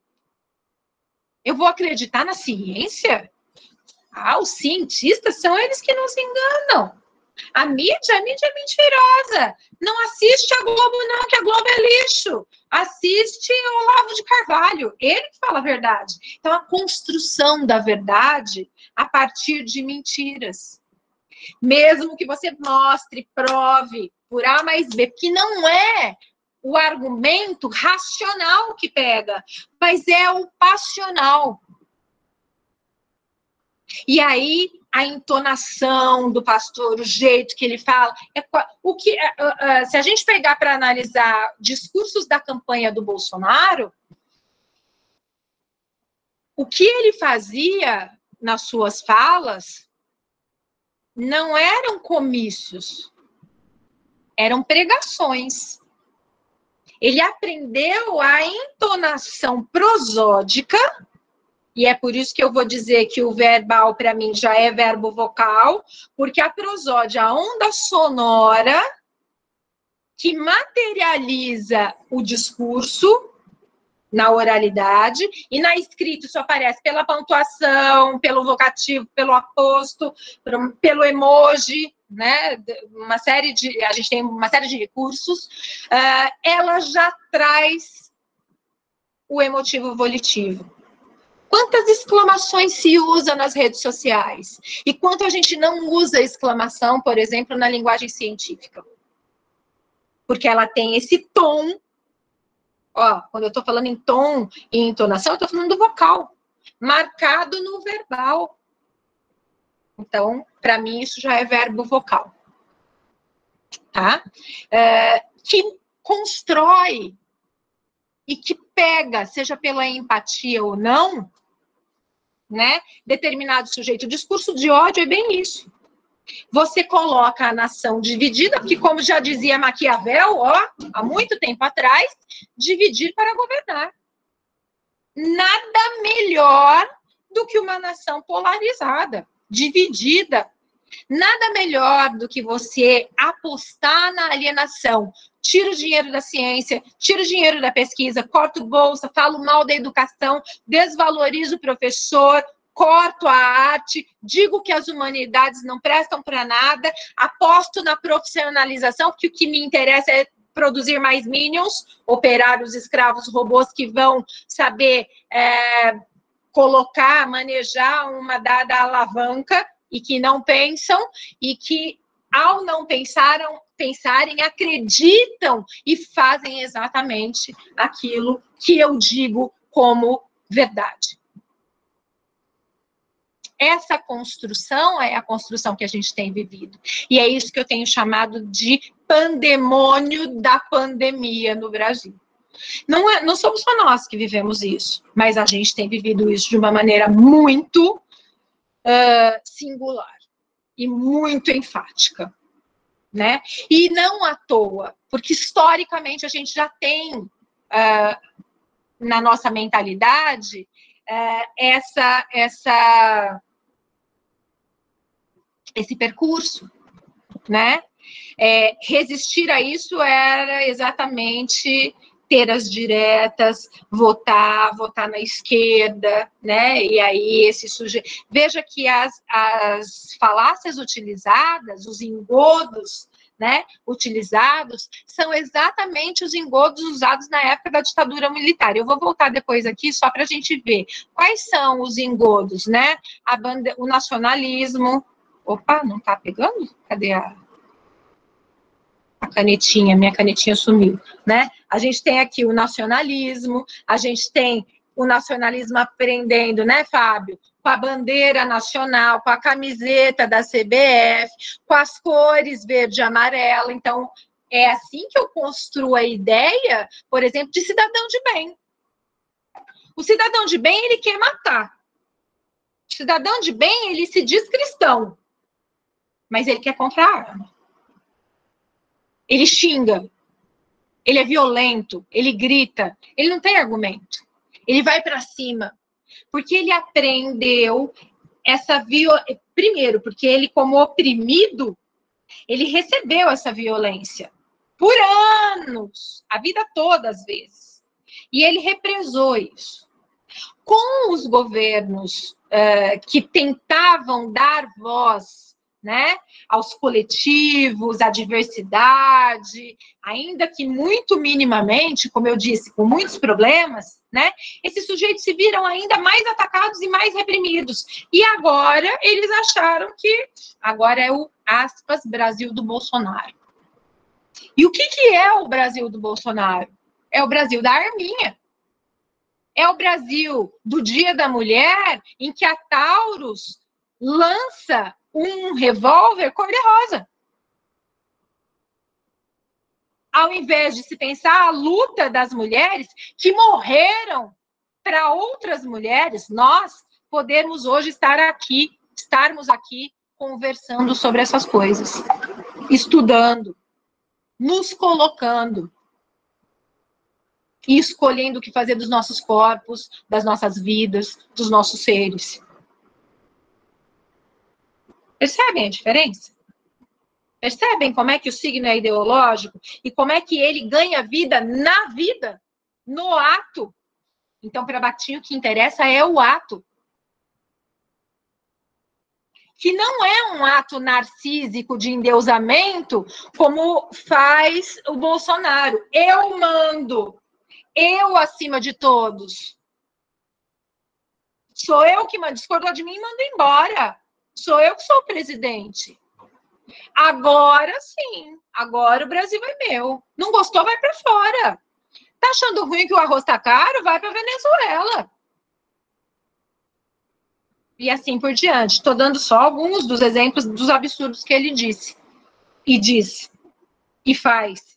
Eu vou acreditar na ciência? Ah, os cientistas são eles que nos enganam. A mídia, a mídia é mentirosa. Não assiste a Globo, não, que a Globo é lixo. Assiste o Olavo de Carvalho, ele que fala a verdade. Então, a construção da verdade a partir de mentiras. Mesmo que você mostre, prove, por A mais B, porque não é o argumento racional que pega, mas é o passional. E aí, a entonação do pastor, o jeito que ele fala, é, o que, uh, uh, se a gente pegar para analisar discursos da campanha do Bolsonaro, o que ele fazia nas suas falas não eram comícios, eram pregações. Ele aprendeu a entonação prosódica, e é por isso que eu vou dizer que o verbal, para mim, já é verbo vocal, porque a prosódia, a onda sonora, que materializa o discurso na oralidade, e na escrita isso aparece pela pontuação, pelo vocativo, pelo aposto, pelo emoji, né? Uma série de, a gente tem uma série de recursos, uh, ela já traz o emotivo volitivo. Quantas exclamações se usa nas redes sociais? E quanto a gente não usa exclamação, por exemplo, na linguagem científica? Porque ela tem esse tom. Ó, quando eu estou falando em tom e entonação, eu estou falando do vocal, marcado no verbal. Então, para mim, isso já é verbo vocal. Tá? É, que constrói e que pega, seja pela empatia ou não, né, determinado sujeito. O discurso de ódio é bem isso. Você coloca a nação dividida, porque, como já dizia Maquiavel, ó, há muito tempo atrás, dividir para governar. Nada melhor do que uma nação polarizada, dividida. Nada melhor do que você apostar na alienação. Tira o dinheiro da ciência, tira o dinheiro da pesquisa, corto bolsa, falo mal da educação, desvalorizo o professor, corto a arte, digo que as humanidades não prestam para nada, aposto na profissionalização, porque o que me interessa é produzir mais minions, operários, escravos, robôs que vão saber é, colocar, manejar uma dada alavanca e que não pensam e que, ao não pensaram, pensarem, acreditam e fazem exatamente aquilo que eu digo como verdade. Essa construção é a construção que a gente tem vivido. E é isso que eu tenho chamado de pandemônio da pandemia no Brasil. Não, é, não somos só nós que vivemos isso, mas a gente tem vivido isso de uma maneira muito uh, singular e muito enfática, né? E não à toa, porque historicamente a gente já tem uh, na nossa mentalidade uh, essa, essa esse percurso, né? É, resistir a isso era exatamente ter as diretas, votar, votar na esquerda, né? E aí esse sujeito... Veja que as, as falácias utilizadas, os engodos, né, utilizados, são exatamente os engodos usados na época da ditadura militar. Eu vou voltar depois aqui só para a gente ver quais são os engodos, né? A bande... O nacionalismo... Opa, não tá pegando? Cadê a, a canetinha? Minha canetinha sumiu, né? A gente tem aqui o nacionalismo, a gente tem o nacionalismo aprendendo, né, Fábio? Com a bandeira nacional, com a camiseta da C B F, com as cores verde e amarela. Então, é assim que eu construo a ideia, por exemplo, de cidadão de bem. O cidadão de bem, ele quer matar. O cidadão de bem, ele se diz cristão. Mas ele quer comprar arma. Ele xinga. Ele é violento. Ele grita. Ele não tem argumento. Ele vai para cima. Porque ele aprendeu essa violência. Primeiro, porque ele, como oprimido, ele recebeu essa violência. Por anos. A vida toda, às vezes. E ele represou isso. Com os governos uh, que tentavam dar voz, né, aos coletivos, à diversidade, ainda que muito minimamente, como eu disse, com muitos problemas, né, esses sujeitos se viram ainda mais atacados e mais reprimidos. E agora eles acharam que agora é o, aspas, Brasil do Bolsonaro. E o que, que é o Brasil do Bolsonaro? É o Brasil da arminha. É o Brasil do Dia da Mulher, em que a Taurus lança um revólver cor-de-rosa. Ao invés de se pensar a luta das mulheres que morreram para outras mulheres, nós podemos hoje estar aqui, estarmos aqui conversando sobre essas coisas, estudando, nos colocando e escolhendo o que fazer dos nossos corpos, das nossas vidas, dos nossos seres. Percebem a diferença? Percebem como é que o signo é ideológico e como é que ele ganha vida na vida, no ato? Então, para Bakhtin, o que interessa é o ato. Que não é um ato narcísico de endeusamento, como faz o Bolsonaro. Eu mando, eu acima de todos. Sou eu que mando, discordou de mim, manda embora. Sou eu que sou o presidente. Agora sim, agora o Brasil é meu. Não gostou, vai para fora. Tá achando ruim que o arroz tá caro? Vai para Venezuela. E assim por diante. Estou dando só alguns dos exemplos dos absurdos que ele disse. E diz. E faz.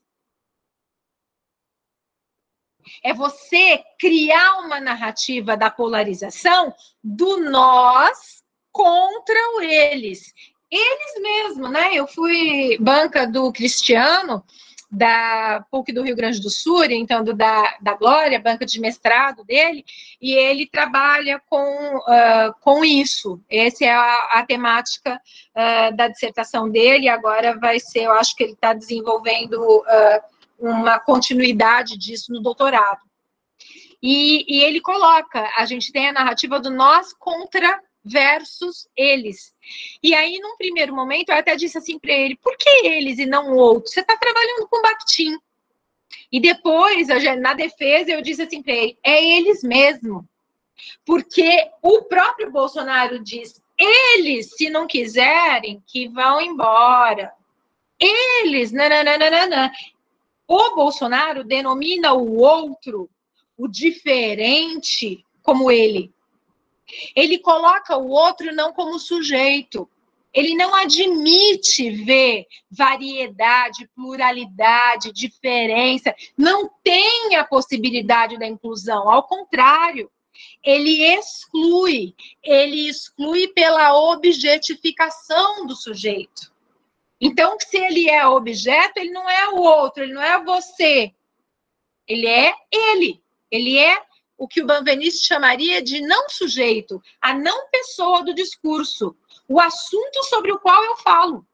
É você criar uma narrativa da polarização do nós contra o eles. Eles mesmos, né? Eu fui banca do Cristiano, da P U C do Rio Grande do Sul, então do, da, da Glória, banca de mestrado dele, e ele trabalha com, uh, com isso. Essa é a, a temática uh, da dissertação dele, agora vai ser, eu acho que ele está desenvolvendo uh, uma continuidade disso no doutorado. E, e ele coloca, a gente tem a narrativa do nós contra versus eles. E aí, num primeiro momento, eu até disse assim para ele, por que eles e não o outro? Você está trabalhando com Bakhtin. E depois, na defesa, eu disse assim para ele, é eles mesmo. Porque o próprio Bolsonaro diz, eles, se não quiserem, que vão embora. Eles, nananana. O Bolsonaro denomina o outro, o diferente, como ele. Ele coloca o outro não como sujeito. Ele não admite ver variedade, pluralidade, diferença. Não tem a possibilidade da inclusão. Ao contrário, ele exclui. Ele exclui pela objetificação do sujeito. Então, se ele é objeto, ele não é o outro, ele não é você. Ele é ele. Ele é o que o Benveniste chamaria de não sujeito, a não pessoa do discurso, o assunto sobre o qual eu falo.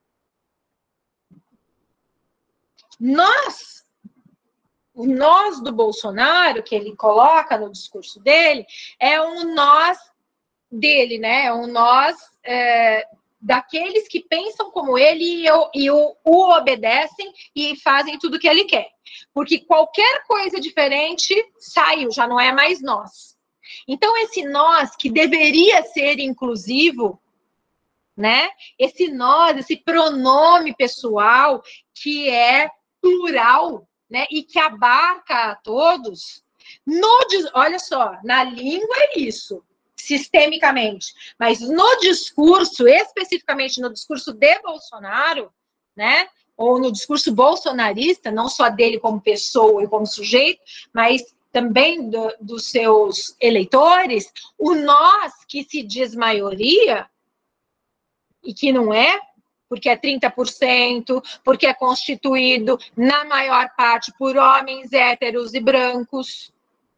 Nós, o nós do Bolsonaro, que ele coloca no discurso dele, é um nós dele, né? É um nós é, daqueles que pensam como ele e, e o, o obedecem e fazem tudo o que ele quer. Porque qualquer coisa diferente saiu, já não é mais nós. Então, esse nós que deveria ser inclusivo, né? Esse nós, esse pronome pessoal que é plural, né? E que abarca a todos. No, olha só, na língua é isso, sistemicamente. Mas no discurso, especificamente no discurso de Bolsonaro, né? Ou no discurso bolsonarista, não só dele como pessoa e como sujeito, mas também do, dos seus eleitores, o nós que se diz maioria, e que não é, porque é trinta por cento, porque é constituído, na maior parte, por homens héteros e brancos,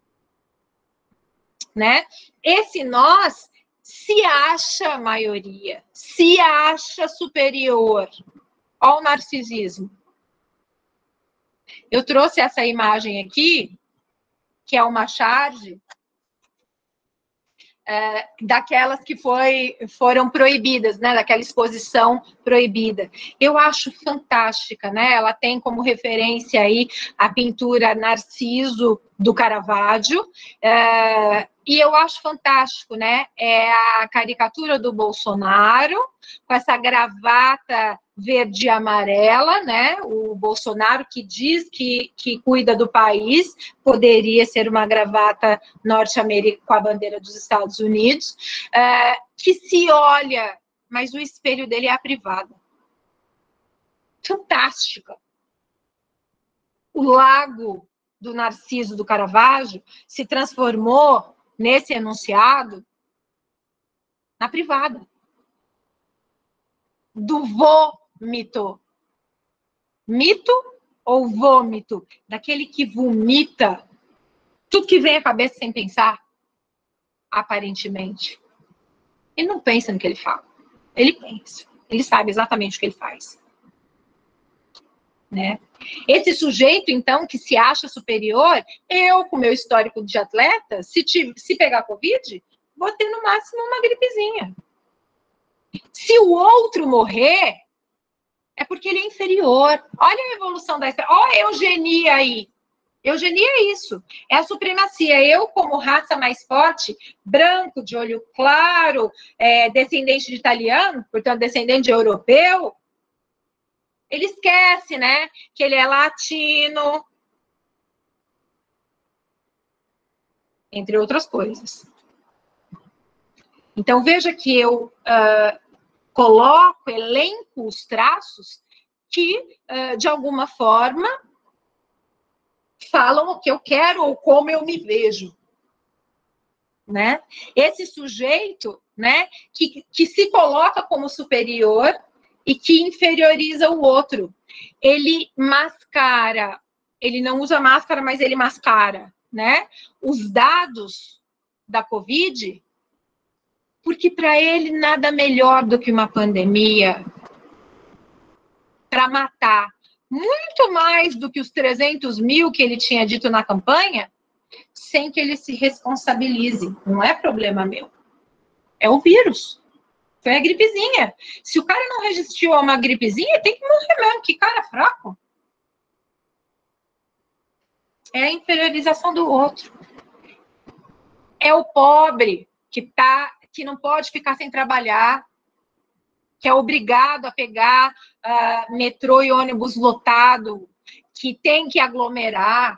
né? Esse nós se acha maioria, se acha superior ao narcisismo. Eu trouxe essa imagem aqui, que é uma charge é, daquelas que foi, foram proibidas, né? Daquela exposição proibida. Eu acho fantástica, né? Ela tem como referência aí a pintura Narciso do Caravaggio, é, e eu acho fantástico, né? É a caricatura do Bolsonaro, com essa gravata verde e amarela, né? O Bolsonaro que diz que, que cuida do país, poderia ser uma gravata norte-americana com a bandeira dos Estados Unidos, é, que se olha, mas o espelho dele é a privada. Fantástica. O lago do Narciso do Caravaggio se transformou nesse enunciado na privada. Do vômito. Mito ou vômito? Daquele que vomita tudo que vem à cabeça sem pensar, aparentemente. Ele não pensa no que ele fala. Ele pensa. Ele sabe exatamente o que ele faz. Né? Esse sujeito, então, que se acha superior, eu, com meu histórico de atleta, se, te, se pegar Covid, vou ter no máximo uma gripezinha. Se o outro morrer, é porque ele é inferior. Olha a evolução da espécie. Olha a eugenia aí. Eugenia é isso. É a supremacia. Eu, como raça mais forte, branco, de olho claro, é, descendente de italiano, portanto, descendente de europeu, ele esquece, né? Que ele é latino, entre outras coisas. Então, veja que eu uh, coloco, elenco os traços que, uh, de alguma forma, falam o que eu quero ou como eu me vejo. Né? Esse sujeito, né, que, que se coloca como superior e que inferioriza o outro. Ele mascara, ele não usa máscara, mas ele mascara, né? Os dados da Covid, porque para ele nada melhor do que uma pandemia para matar muito mais do que os trezentos mil que ele tinha dito na campanha, sem que ele se responsabilize. Não é problema meu. É o vírus. Foi a gripezinha. Se o cara não resistiu a uma gripezinha, tem que morrer mesmo. Que cara fraco. É a inferiorização do outro. É o pobre que, tá, que não pode ficar sem trabalhar, que é obrigado a pegar uh, metrô e ônibus lotado, que tem que aglomerar,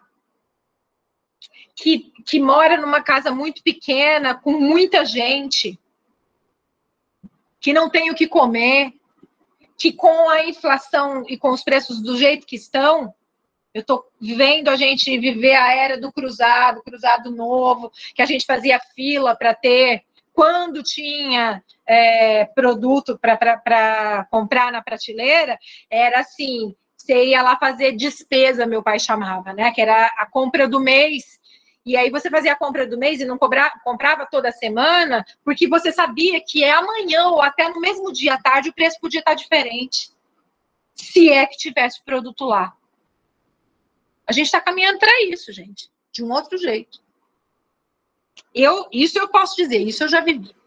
que, que mora numa casa muito pequena, com muita gente, que não tem o que comer, que com a inflação e com os preços do jeito que estão, eu estou vendo a gente viver a era do cruzado, cruzado novo, que a gente fazia fila para ter, quando tinha é, produto para comprar na prateleira, era assim, você ia lá fazer despesa, meu pai chamava, né? Que era a compra do mês. E aí você fazia a compra do mês e não cobrava, comprava toda semana, porque você sabia que é amanhã ou até no mesmo dia à tarde o preço podia estar diferente. Se é que tivesse produto lá. A gente está caminhando para isso, gente. De um outro jeito. Eu, isso eu posso dizer, isso eu já vivi.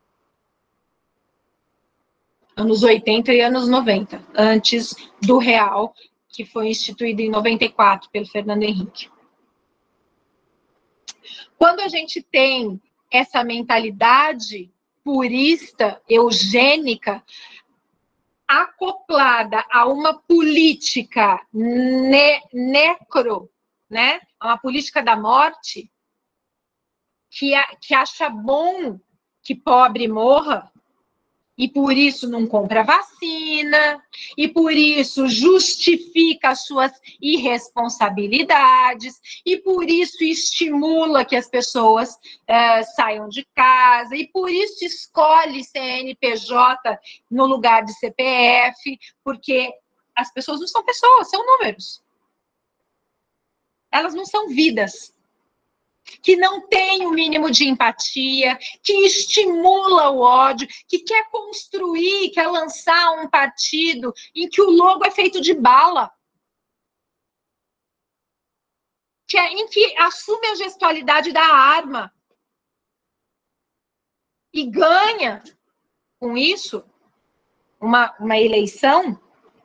Anos oitenta e anos noventa, antes do real, que foi instituído em noventa e quatro pelo Fernando Henrique. Quando a gente tem essa mentalidade purista, eugênica, acoplada a uma política ne necro, né? Uma política da morte, que, a, que acha bom que pobre morra, e por isso não compra vacina, e por isso justifica as suas irresponsabilidades, e por isso estimula que as pessoas uh, saiam de casa, e por isso escolhe C N P J no lugar de C P F, porque as pessoas não são pessoas, são números. Elas não são vidas. Que não tem o mínimo de empatia, que estimula o ódio, que quer construir, quer lançar um partido em que o logo é feito de bala. Que é, em que assume a gestualidade da arma. E ganha, com isso, uma, uma eleição.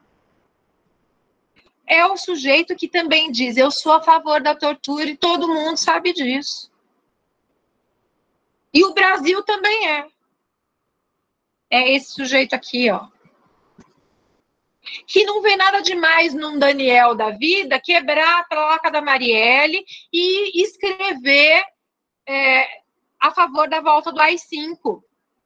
É o sujeito que também diz, eu sou a favor da tortura e todo mundo sabe disso. E o Brasil também é. É esse sujeito aqui, ó. Que não vê nada demais num Daniel da vida quebrar a placa da Marielle e escrever é, a favor da volta do A I cinco.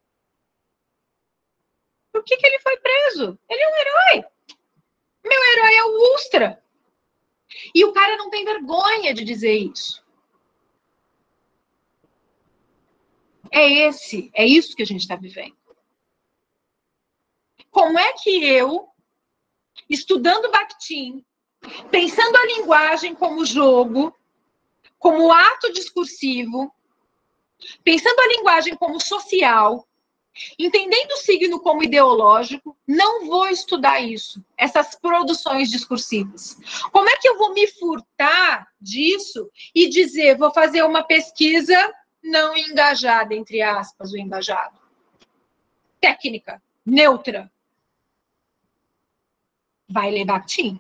Por que que ele foi preso? Ele é um herói. Meu herói é o Ustra. E o cara não tem vergonha de dizer isso. É esse, é isso que a gente está vivendo. Como é que eu, estudando Bakhtin, pensando a linguagem como jogo, como ato discursivo, pensando a linguagem como social, entendendo o signo como ideológico, não vou estudar isso, essas produções discursivas. Como é que eu vou me furtar disso e dizer, vou fazer uma pesquisa não engajada, entre aspas, o engajado? Técnica, neutra. Vai ler Bakhtin.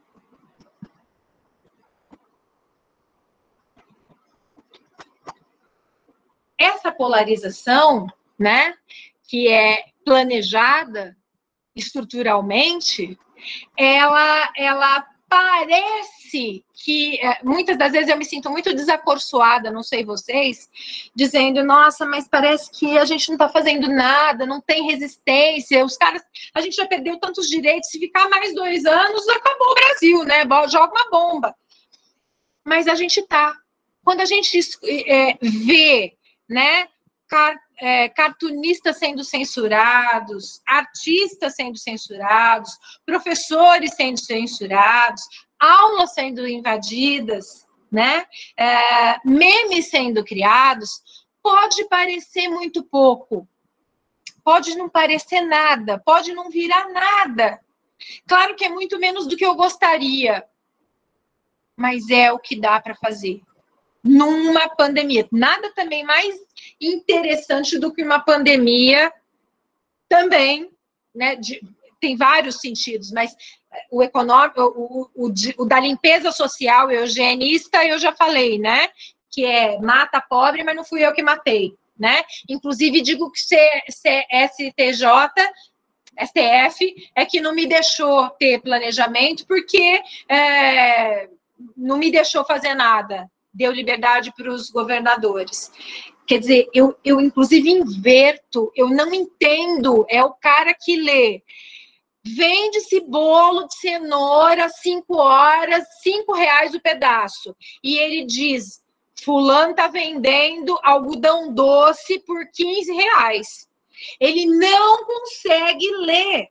Essa polarização, né, que é planejada estruturalmente, ela, ela parece que, muitas das vezes eu me sinto muito desacorçoada, não sei vocês, dizendo, nossa, mas parece que a gente não está fazendo nada, não tem resistência, os caras, a gente já perdeu tantos direitos, se ficar mais dois anos, acabou o Brasil, né? Joga uma bomba. Mas a gente tá. Quando a gente é, vê, né, car, é, cartunistas sendo censurados, artistas sendo censurados, professores sendo censurados, aulas sendo invadidas, né, é, memes sendo criados, pode parecer muito pouco, pode não parecer nada, pode não virar nada. Claro que é muito menos do que eu gostaria, mas é o que dá para fazer. Numa pandemia. Nada também mais interessante do que uma pandemia também, né? De, tem vários sentidos, mas o econômico, o, o, o, o da limpeza social, eugenista, eu já falei, né? Que é mata pobre, mas não fui eu que matei, né? Inclusive, digo que C, C, S T J, S T F, é que não me deixou ter planejamento, porque é, não me deixou fazer nada. Deu liberdade para os governadores. Quer dizer, eu, eu inclusive inverto, eu não entendo, é o cara que lê. Vende-se bolo de cenoura, cinco horas, cinco reais o pedaço. E ele diz, fulano está vendendo algodão doce por quinze reais. Ele não consegue ler.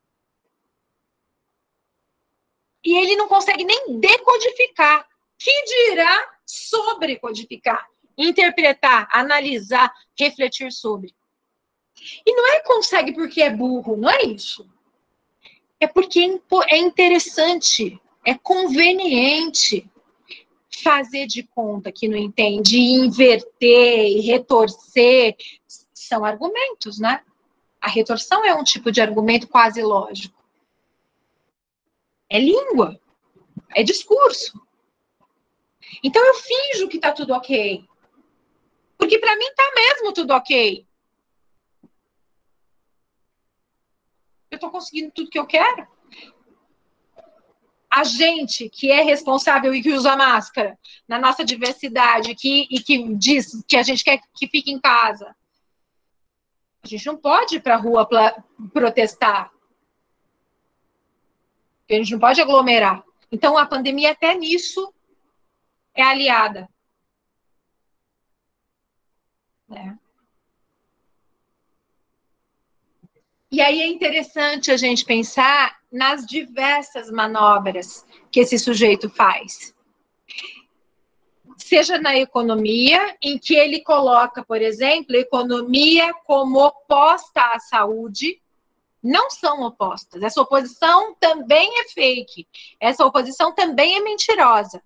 E ele não consegue nem decodificar. Que dirá sobrecodificar, interpretar, analisar, refletir sobre. E não é consegue porque é burro, não é isso. É porque é interessante, é conveniente fazer de conta que não entende, e inverter, e retorcer, são argumentos, né? A retorção é um tipo de argumento quase lógico. É língua, é discurso. Então eu finjo que tá tudo ok. Porque para mim tá mesmo tudo ok. Eu tô conseguindo tudo que eu quero. A gente que é responsável e que usa máscara na nossa diversidade que, e que diz que a gente quer que fique em casa. A gente não pode ir para a rua pra protestar. A gente não pode aglomerar. Então a pandemia até nisso é aliada. Né? E aí é interessante a gente pensar nas diversas manobras que esse sujeito faz. Seja na economia, em que ele coloca, por exemplo, a economia como oposta à saúde. Não são opostas. Essa oposição também é fake. Essa oposição também é mentirosa.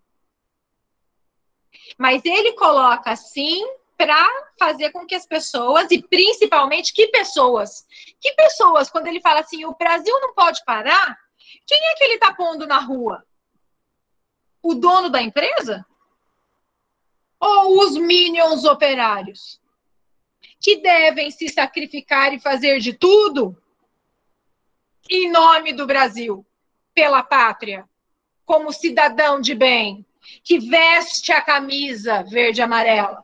Mas ele coloca assim para fazer com que as pessoas, e principalmente que pessoas? Que pessoas, quando ele fala assim, o Brasil não pode parar, quem é que ele está pondo na rua? O dono da empresa? Ou os minions operários? Que devem se sacrificar e fazer de tudo em nome do Brasil, pela pátria, como cidadão de bem, que veste a camisa verde e amarela.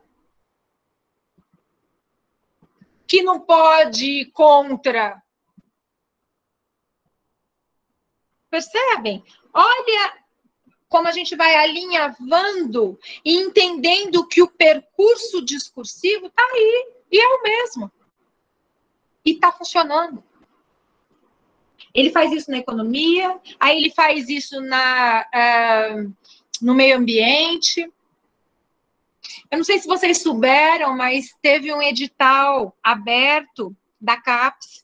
Que não pode ir contra. Percebem? Olha como a gente vai alinhavando e entendendo que o percurso discursivo está aí, e é o mesmo. E está funcionando. Ele faz isso na economia, aí ele faz isso na, uh, no meio ambiente. Eu não sei se vocês souberam, mas teve um edital aberto da CAPES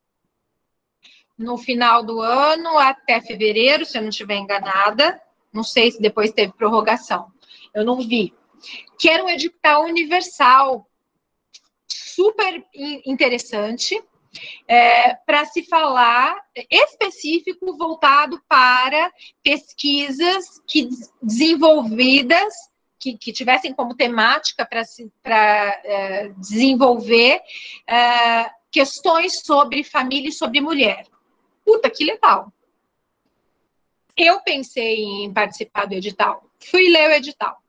no final do ano até fevereiro, se eu não estiver enganada. Não sei se depois teve prorrogação. Eu não vi. Que era um edital universal, super interessante, é, para se falar específico voltado para pesquisas que desenvolvidas Que, que tivessem como temática para é, desenvolver é, questões sobre família e sobre mulher. Puta, que legal. Eu pensei em participar do edital. Fui ler o edital.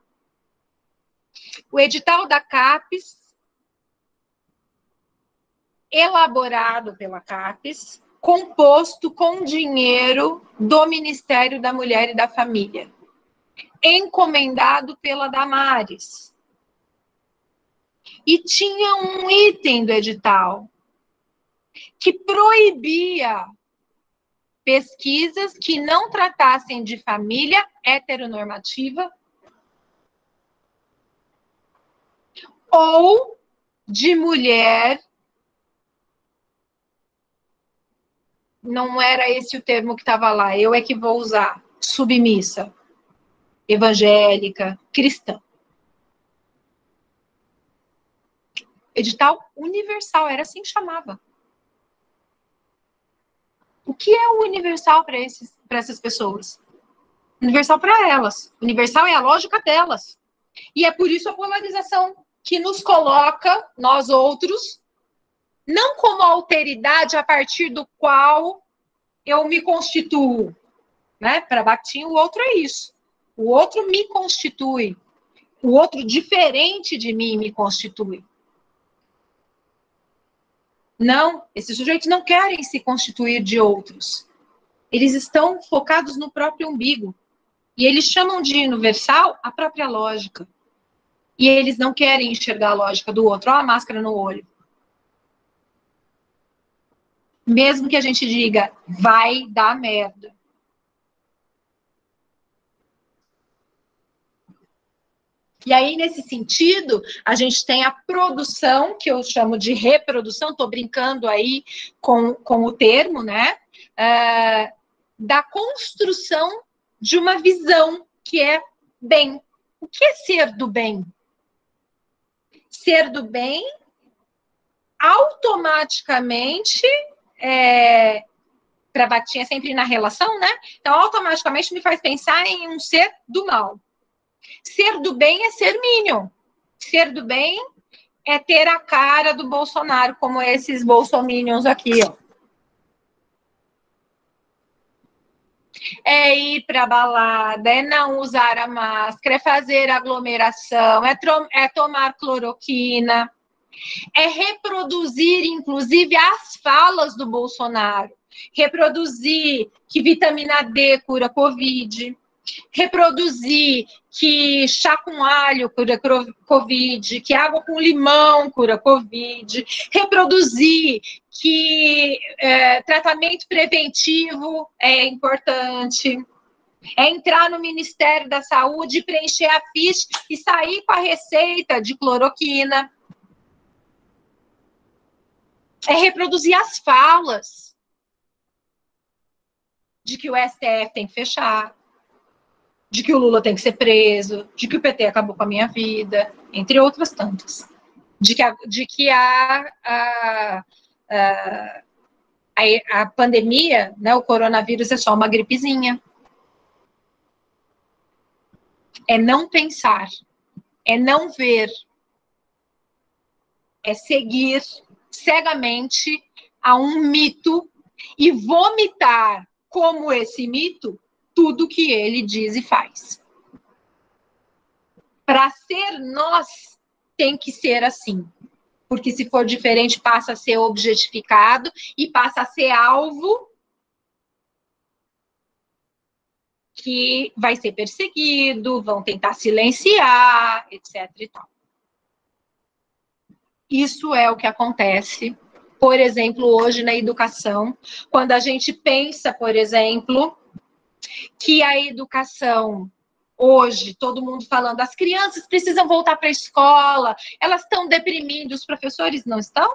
O edital da CAPES, elaborado pela CAPES, composto com dinheiro do Ministério da Mulher e da Família, encomendado pela Damares. E tinha um item do edital que proibia pesquisas que não tratassem de família heteronormativa ou de mulher. Não era esse o termo que estava lá, eu é que vou usar. Submissa, evangélica, cristã. Edital universal, era assim que chamava. O que é o universal para essas pessoas? Universal para elas. Universal é a lógica delas. E é por isso a polarização que nos coloca, nós outros, não como alteridade a partir do qual eu me constituo. Né? Para Bakhtin, o outro é isso. O outro me constitui. O outro diferente de mim me constitui. Não, esses sujeitos não querem se constituir de outros. Eles estão focados no próprio umbigo. E eles chamam de universal a própria lógica. E eles não querem enxergar a lógica do outro. Olha a máscara no olho. Mesmo que a gente diga, vai dar merda. E aí, nesse sentido, a gente tem a produção, que eu chamo de reprodução, estou brincando aí com, com o termo, né? Uh, da construção de uma visão que é bem. O que é ser do bem? Ser do bem automaticamente, é, para Bakhtin é sempre na relação, né? Então, automaticamente me faz pensar em um ser do mal. Ser do bem é ser minion. Ser do bem é ter a cara do Bolsonaro, como esses bolsominions aqui, ó. É ir para balada, é não usar a máscara, é fazer aglomeração, é, é tomar cloroquina, é reproduzir, inclusive, as falas do Bolsonaro. Reproduzir que vitamina D cura Covid. Reproduzir que chá com alho cura Covid, que água com limão cura Covid, reproduzir que é, tratamento preventivo é importante, é entrar no Ministério da Saúde, preencher a ficha e sair com a receita de cloroquina. É reproduzir as falas de que o S T F tem que fechar, de que o Lula tem que ser preso, de que o P T acabou com a minha vida, entre outras tantas. De que a, de que a, a, a, a pandemia, né, o coronavírus é só uma gripezinha. É não pensar, é não ver, é seguir cegamente a um mito e vomitar como esse mito tudo que ele diz e faz. Para ser nós, tem que ser assim. Porque se for diferente, passa a ser objetificado e passa a ser alvo que vai ser perseguido, vão tentar silenciar, etc e tal. Isso é o que acontece, por exemplo, hoje na educação, quando a gente pensa, por exemplo, que a educação, hoje, todo mundo falando, as crianças precisam voltar para a escola, elas estão deprimindo, os professores não estão?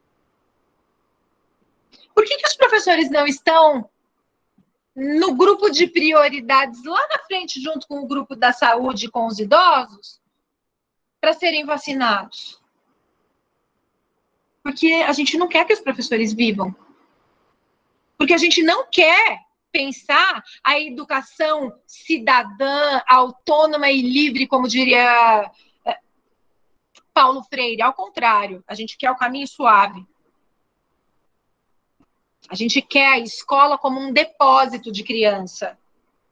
Por que que os professores não estão no grupo de prioridades lá na frente, junto com o grupo da saúde e com os idosos, para serem vacinados? Porque a gente não quer que os professores vivam. Porque a gente não quer pensar a educação cidadã, autônoma e livre, como diria Paulo Freire. Ao contrário, a gente quer o caminho suave. A gente quer a escola como um depósito de criança.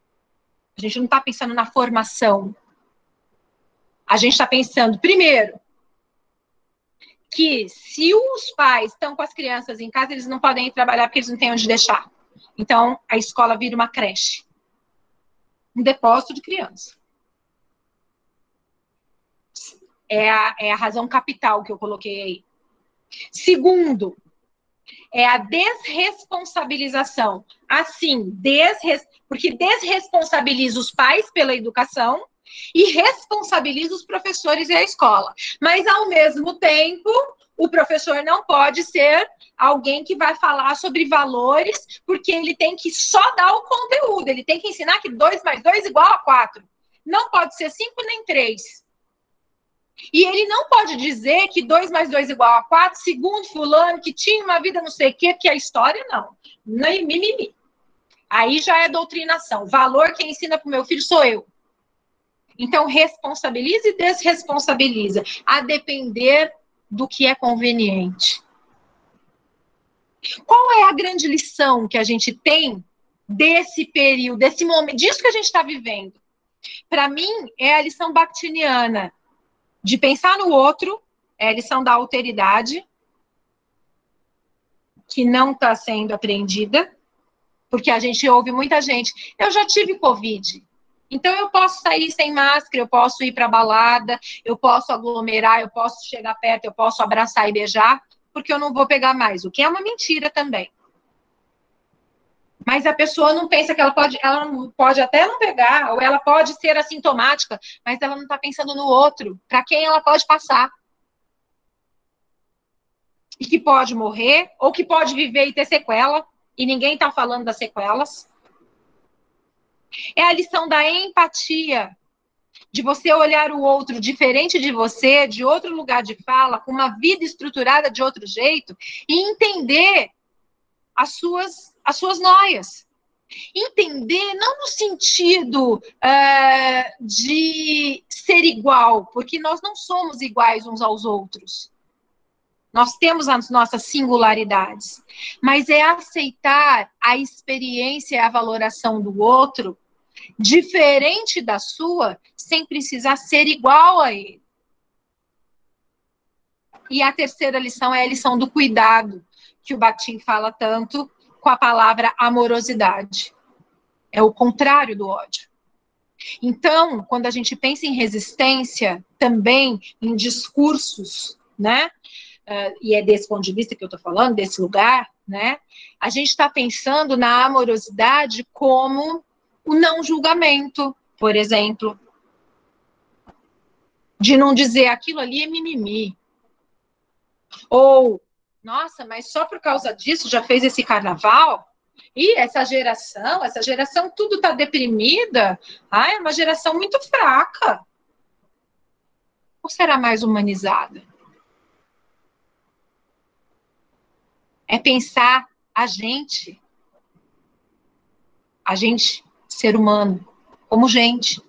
A gente não está pensando na formação. A gente está pensando, primeiro, que se os pais estão com as crianças em casa, eles não podem ir trabalhar porque eles não têm onde deixar. Então, a escola vira uma creche. Um depósito de criança. É a, é a razão capital que eu coloquei aí. Segundo, é a desresponsabilização. Assim, desres... porque desresponsabiliza os pais pela educação e responsabiliza os professores e a escola. Mas, ao mesmo tempo, o professor não pode ser alguém que vai falar sobre valores, porque ele tem que só dar o conteúdo, ele tem que ensinar que dois mais dois é igual a quatro. Não pode ser cinco nem três. E ele não pode dizer que dois mais dois é igual a quatro, segundo fulano, que tinha uma vida não sei o quê, porque a história não. Nem mimimi. Aí já é doutrinação. Valor quem ensina para o meu filho sou eu. Então, responsabiliza e desresponsabiliza, a depender do que é conveniente. Qual é a grande lição que a gente tem desse período, desse momento, disso que a gente está vivendo? Para mim, é a lição bakhtiniana, de pensar no outro, é a lição da alteridade, que não está sendo aprendida, porque a gente ouve muita gente, eu já tive Covid, então eu posso sair sem máscara, eu posso ir para balada, eu posso aglomerar, eu posso chegar perto, eu posso abraçar e beijar, porque eu não vou pegar mais, o que é uma mentira também. Mas a pessoa não pensa que ela pode, ela pode até não pegar, ou ela pode ser assintomática, mas ela não está pensando no outro, para quem ela pode passar. E que pode morrer, ou que pode viver e ter sequela, e ninguém está falando das sequelas. É a lição da empatia, de você olhar o outro diferente de você, de outro lugar de fala, com uma vida estruturada de outro jeito, e entender as suas, as suas noias. Entender, não no sentido uh, de ser igual, porque nós não somos iguais uns aos outros. Nós temos as nossas singularidades, mas é aceitar a experiência e a valoração do outro, diferente da sua, sem precisar ser igual a ele. E a terceira lição é a lição do cuidado, que o Bakhtin fala tanto com a palavra amorosidade. É o contrário do ódio. Então, quando a gente pensa em resistência, também em discursos, né? Uh, e é desse ponto de vista que eu estou falando, desse lugar, né? A gente está pensando na amorosidade como o não julgamento, por exemplo. De não dizer aquilo ali é mimimi. Ou, nossa, mas só por causa disso já fez esse carnaval? E essa geração, essa geração tudo está deprimida. Ah, é uma geração muito fraca. Ou será mais humanizada? É pensar a gente, a gente, ser humano, como gente.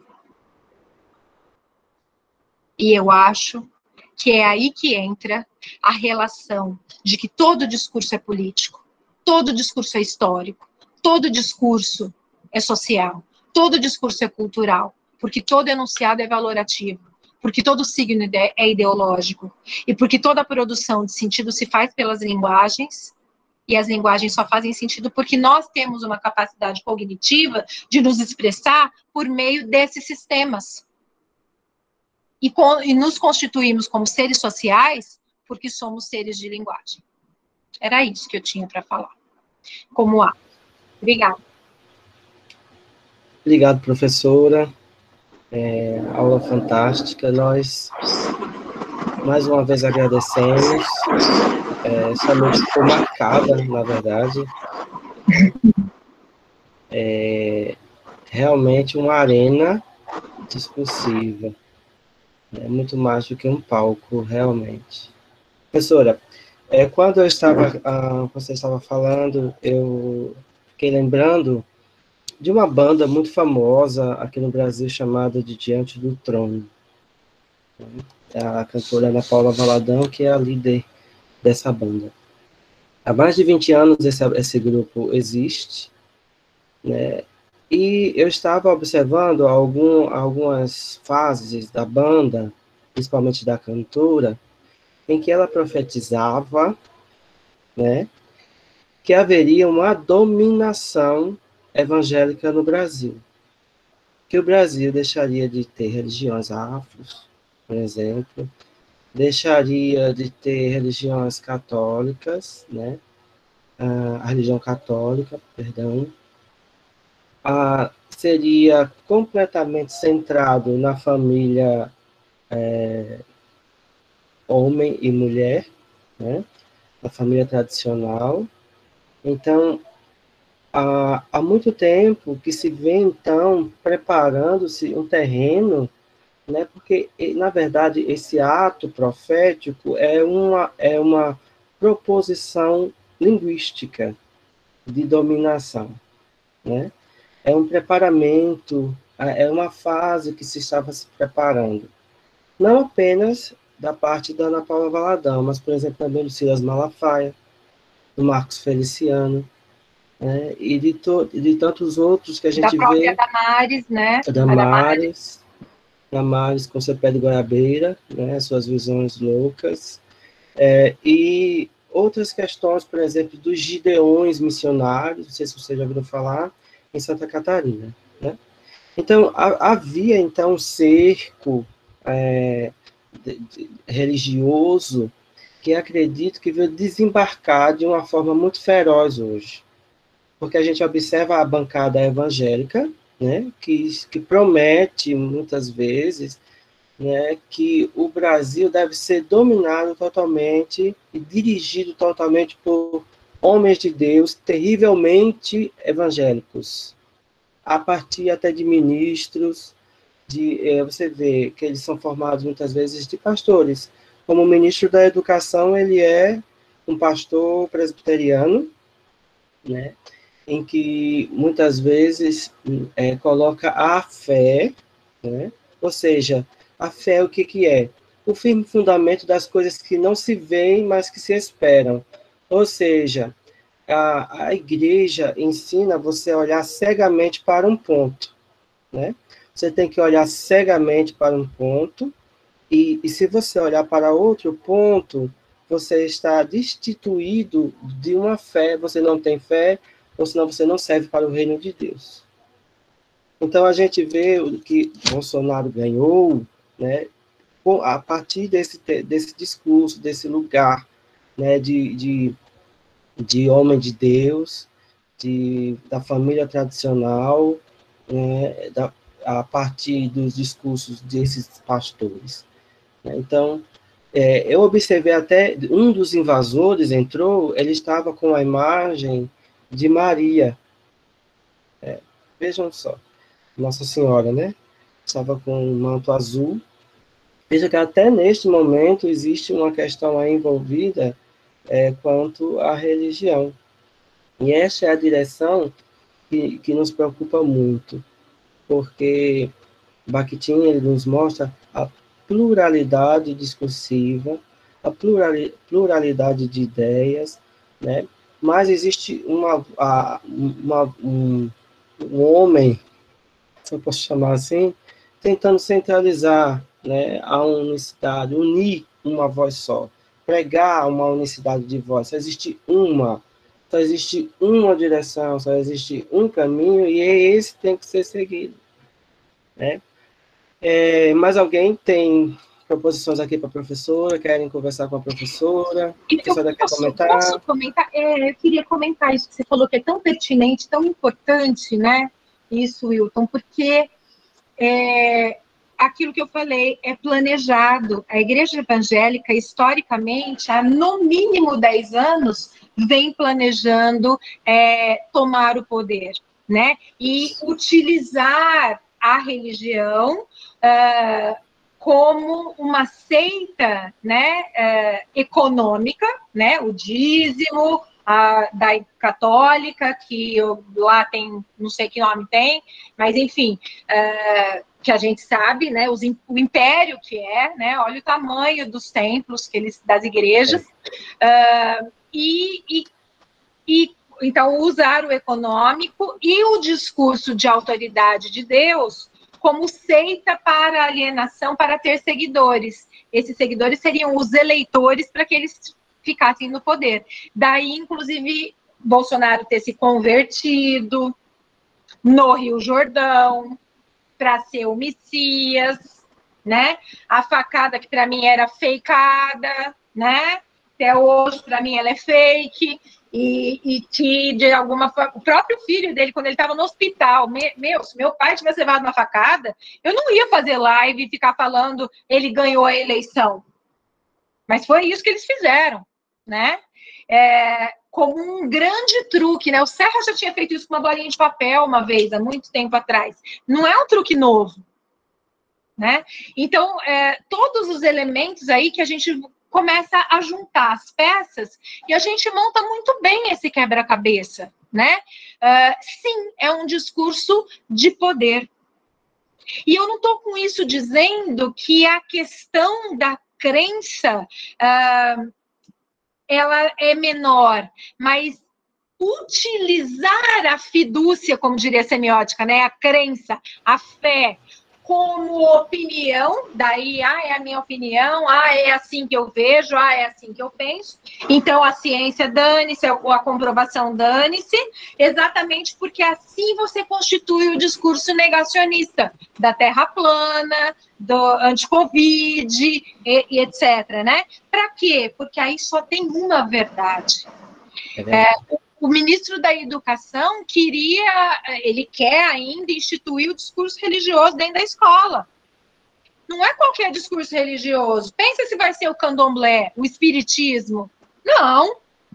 E eu acho que é aí que entra a relação de que todo discurso é político, todo discurso é histórico, todo discurso é social, todo discurso é cultural, porque todo enunciado é valorativo, porque todo signo é ideológico, e porque toda a produção de sentido se faz pelas linguagens, e as linguagens só fazem sentido porque nós temos uma capacidade cognitiva de nos expressar por meio desses sistemas. E, com, e nos constituímos como seres sociais porque somos seres de linguagem. Era isso que eu tinha para falar. Como A. Obrigada.
Obrigado, professora. É, aula fantástica. Nós, mais uma vez, agradecemos. É, essa noite ficou marcada, na verdade. É realmente uma arena discursiva. É muito mais do que um palco, realmente. Professora, é, quando eu estava, ah, você estava falando, eu fiquei lembrando de uma banda muito famosa aqui no Brasil chamada de Diante do Trono. A cantora Ana Paula Valadão, que é a líder dessa banda. Há mais de vinte anos esse, esse grupo existe, né? E eu estava observando algum, algumas fases da banda, principalmente da cantora, em que ela profetizava, né, que haveria uma dominação evangélica no Brasil. Que o Brasil deixaria de ter religiões afros, por exemplo, deixaria de ter religiões católicas, né, a religião católica, perdão, a, seria completamente centrado na família é, homem e mulher, né, a família tradicional. Então, há, há muito tempo que se vê, então, preparando-se um terreno, né, porque, na verdade, esse ato profético é uma, é uma proposição linguística de dominação, né? É um preparamento, é uma fase que se estava se preparando. Não apenas da parte da Ana Paula Valadão, mas, por exemplo, também do Silas Malafaia, do Marcos Feliciano, né? E de, to, de tantos outros que a gente
da própria
vê.
Damares, né?
A Damares, Damares com seu pé de goiabeira, né? Suas visões loucas. É, e outras questões, por exemplo, dos gideões missionários, não sei se você já ouviu falar, em Santa Catarina, né? Então, a, havia, então, um cerco é, de, de, religioso que acredito que veio desembarcar de uma forma muito feroz hoje. Porque a gente observa a bancada evangélica, né, que, que promete, muitas vezes, né, que o Brasil deve ser dominado totalmente e dirigido totalmente por homens de Deus terrivelmente evangélicos, a partir até de ministros, de, é, você vê que eles são formados muitas vezes de pastores. Como o ministro da Educação, ele é um pastor presbiteriano, né, em que muitas vezes é, coloca a fé, né, ou seja, a fé o que, que é? O firme fundamento das coisas que não se veem, mas que se esperam. Ou seja, a, a igreja ensina você a olhar cegamente para um ponto, né? Você tem que olhar cegamente para um ponto, e, e se você olhar para outro ponto, você está destituído de uma fé, você não tem fé, ou senão você não serve para o reino de Deus. Então a gente vê que Bolsonaro ganhou, né, a partir desse, desse discurso, desse lugar, né, de, de, de homem de Deus, de, da família tradicional, né, da, a partir dos discursos desses pastores. Então, é, eu observei até, um dos invasores entrou, ele estava com a imagem de Maria. É, vejam só, Nossa Senhora, né? Estava com um manto azul. Veja que até neste momento existe uma questão aí envolvida é, quanto à religião. E essa é a direção que, que nos preocupa muito, porque Bakhtin ele nos mostra a pluralidade discursiva, a plurali, pluralidade de ideias, né? Mas existe uma, a, uma, um, um homem, se eu posso chamar assim, tentando centralizar, né, a unicidade, unir uma voz só, pregar uma unicidade de voz. Só existe uma, só existe uma direção, só existe um caminho, e esse tem que ser seguido, né? É, mais alguém tem proposições aqui para a professora? Querem conversar com a professora? A professora
Eu
quer
posso,
comentar?
posso comentar? É, eu queria comentar isso que você falou, que é tão pertinente, tão importante, né? Isso, Wilton, porque é, aquilo que eu falei é planejado. A igreja evangélica, historicamente, há no mínimo dez anos, vem planejando é, tomar o poder, né? E utilizar a religião uh, como uma seita, né, uh, econômica, né? O dízimo, a, da católica, que eu, lá tem, não sei que nome tem, mas enfim, uh, que a gente sabe, né, os, o império que é, né, olha o tamanho dos templos, que eles, das igrejas, uh, e, e, e então, usar o econômico e o discurso de autoridade de Deus como seita para alienação, para ter seguidores. Esses seguidores seriam os eleitores para que eles ficassem no poder. Daí, inclusive, Bolsonaro ter se convertido no Rio Jordão para ser o Messias, né? A facada que para mim era fakeada, né? Até hoje, para mim, ela é fake. E, e que, de alguma forma, o próprio filho dele, quando ele estava no hospital, me, meu, se meu pai tivesse levado uma facada, eu não ia fazer live e ficar falando ele ganhou a eleição. Mas foi isso que eles fizeram, né? É, como um grande truque, né? O Serra já tinha feito isso com uma bolinha de papel uma vez, há muito tempo atrás. Não é um truque novo, né? Então, é, todos os elementos aí que a gente começa a juntar as peças e a gente monta muito bem esse quebra-cabeça, né? Uh, sim, é um discurso de poder. E eu não estou com isso dizendo que a questão da crença uh, ela é menor, mas utilizar a fidúcia, como diria a semiótica, né? A crença, a fé, como opinião, daí, ah, é a minha opinião, ah, é assim que eu vejo, ah, é assim que eu penso. Então, a ciência dane-se, ou a comprovação dane-se, exatamente porque assim você constitui o discurso negacionista da terra plana, do anti-Covid, e, e etcétera, né? Para quê? Porque aí só tem uma verdade. É verdade. É, o ministro da Educação queria, ele quer ainda instituir o discurso religioso dentro da escola. Não é qualquer discurso religioso. Pensa se vai ser o candomblé, o espiritismo. Não.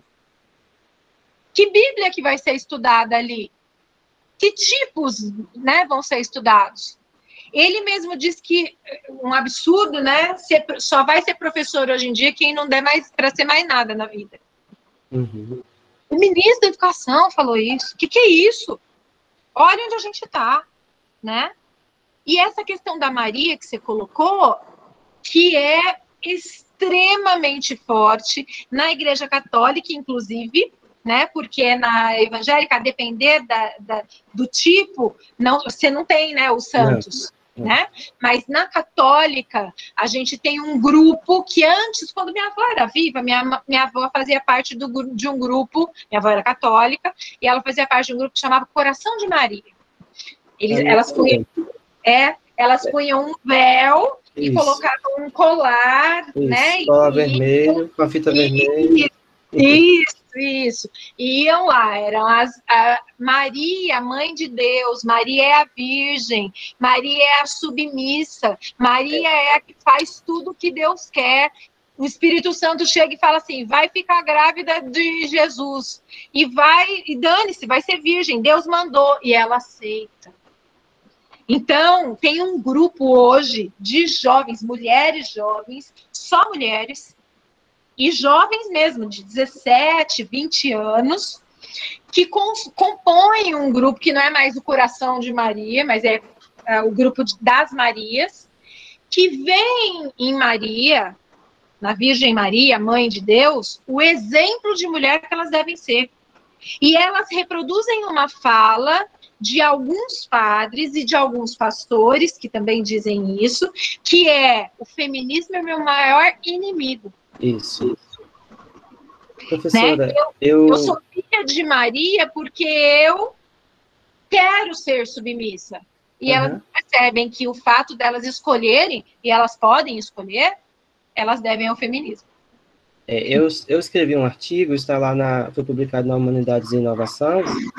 Que Bíblia que vai ser estudada ali? Que tipos, né, vão ser estudados? Ele mesmo diz que um absurdo, né? Só vai ser professor hoje em dia quem não der mais para ser mais nada na vida.
Uhum.
O ministro da Educação falou isso. O que, que é isso? Olha onde a gente está, né? E essa questão da Maria que você colocou, que é extremamente forte na Igreja Católica, inclusive, né? Porque na evangélica, a depender da, da, do tipo, não, você não tem, né, os santos. Não. Né? Mas na católica, a gente tem um grupo que antes, quando minha avó era viva, minha, minha avó fazia parte do, de um grupo, minha avó era católica, e ela fazia parte de um grupo que chamava Coração de Maria. Eles, é elas, punham, é, elas punham um véu e isso. Colocavam um colar, isso. Né?
Colar e, vermelho, com a fita e, vermelha.
Isso. Isso, iam lá, eram as, a Maria, mãe de Deus, Maria é a virgem, Maria é a submissa, Maria é a que faz tudo o que Deus quer. O Espírito Santo chega e fala assim, vai ficar grávida de Jesus, e vai, e dane-se, vai ser virgem, Deus mandou, e ela aceita. Então, tem um grupo hoje de jovens, mulheres jovens, só mulheres, e jovens mesmo, de dezessete, vinte anos, que compõem um grupo que não é mais o Coração de Maria, mas é, é o grupo de, das Marias, que vem em Maria, na Virgem Maria, Mãe de Deus, o exemplo de mulher que elas devem ser. E elas reproduzem uma fala de alguns padres e de alguns pastores, que também dizem isso, que é, o feminismo é meu maior inimigo.
Isso. Professora,
né? eu,
eu...
eu sou filha de Maria porque eu quero ser submissa. E uhum. Elas percebem que o fato delas escolherem, e elas podem escolher, elas devem ao feminismo.
É, eu, eu escrevi um artigo, está lá na, foi publicado na Humanidades e Inovação,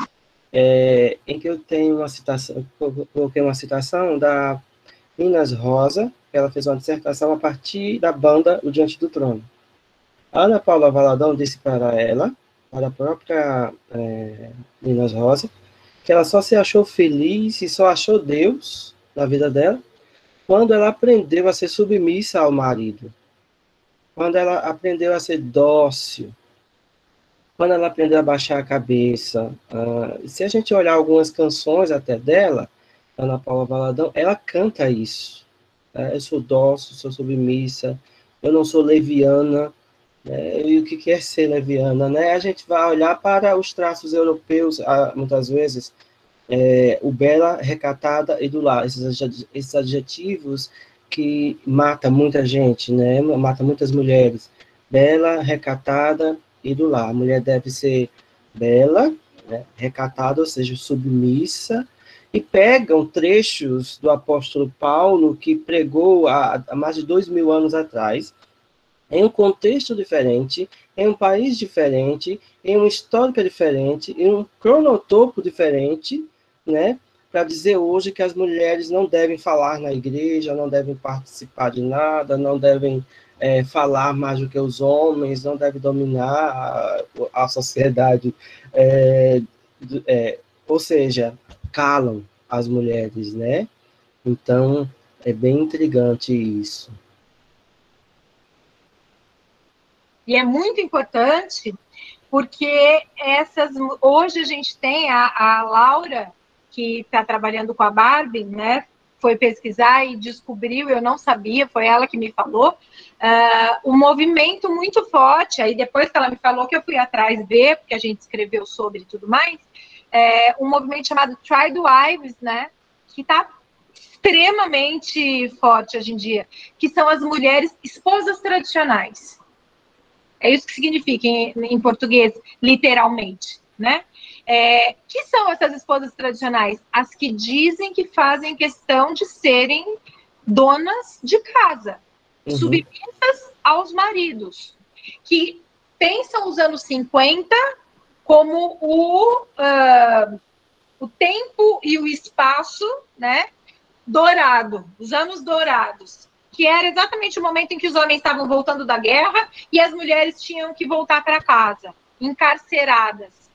é, em que eu tenho uma citação, coloquei uma citação da Minas Rosa, que ela fez uma dissertação a partir da banda O Diante do Trono. A Ana Paula Valadão disse para ela, para a própria é, Minas Rosa, que ela só se achou feliz e só achou Deus na vida dela quando ela aprendeu a ser submissa ao marido, quando ela aprendeu a ser dócil, quando ela aprendeu a baixar a cabeça. Uh, se a gente olhar algumas canções até dela, Ana Paula Valadão, ela canta isso. Uh, eu sou dócil, sou submissa, eu não sou leviana, né? E o que é ser leviana, né? A gente vai olhar para os traços europeus, muitas vezes, é, o bela, recatada e do lar, esses adjetivos que mata muita gente, né? Mata muitas mulheres. Bela, recatada e do lar. A mulher deve ser bela, né? Recatada, ou seja, submissa, e pegam trechos do apóstolo Paulo, que pregou há, há mais de dois mil anos atrás, em um contexto diferente, em um país diferente, em uma histórica diferente, em um cronotopo diferente, né? Para dizer hoje que as mulheres não devem falar na igreja, não devem participar de nada, não devem é, falar mais do que os homens, não devem dominar a, a sociedade. É, é, ou seja, calam as mulheres, né? Então, é bem intrigante isso.
E é muito importante, porque essas, hoje a gente tem a, a Laura, que está trabalhando com a Barbie, né? Foi pesquisar e descobriu, eu não sabia, foi ela que me falou, uh, um movimento muito forte. Aí depois que ela me falou, que eu fui atrás ver, porque a gente escreveu sobre e tudo mais, é, um movimento chamado Try the Wives, né? Que está extremamente forte hoje em dia, que são as mulheres esposas tradicionais. É isso que significa em, em português, literalmente, né? É, que são essas esposas tradicionais? As que dizem que fazem questão de serem donas de casa, uhum. submissas aos maridos, que pensam os anos cinquenta como o, uh, o tempo e o espaço, né, dourado, os anos dourados, que era exatamente o momento em que os homens estavam voltando da guerra e as mulheres tinham que voltar para casa, encarceradas.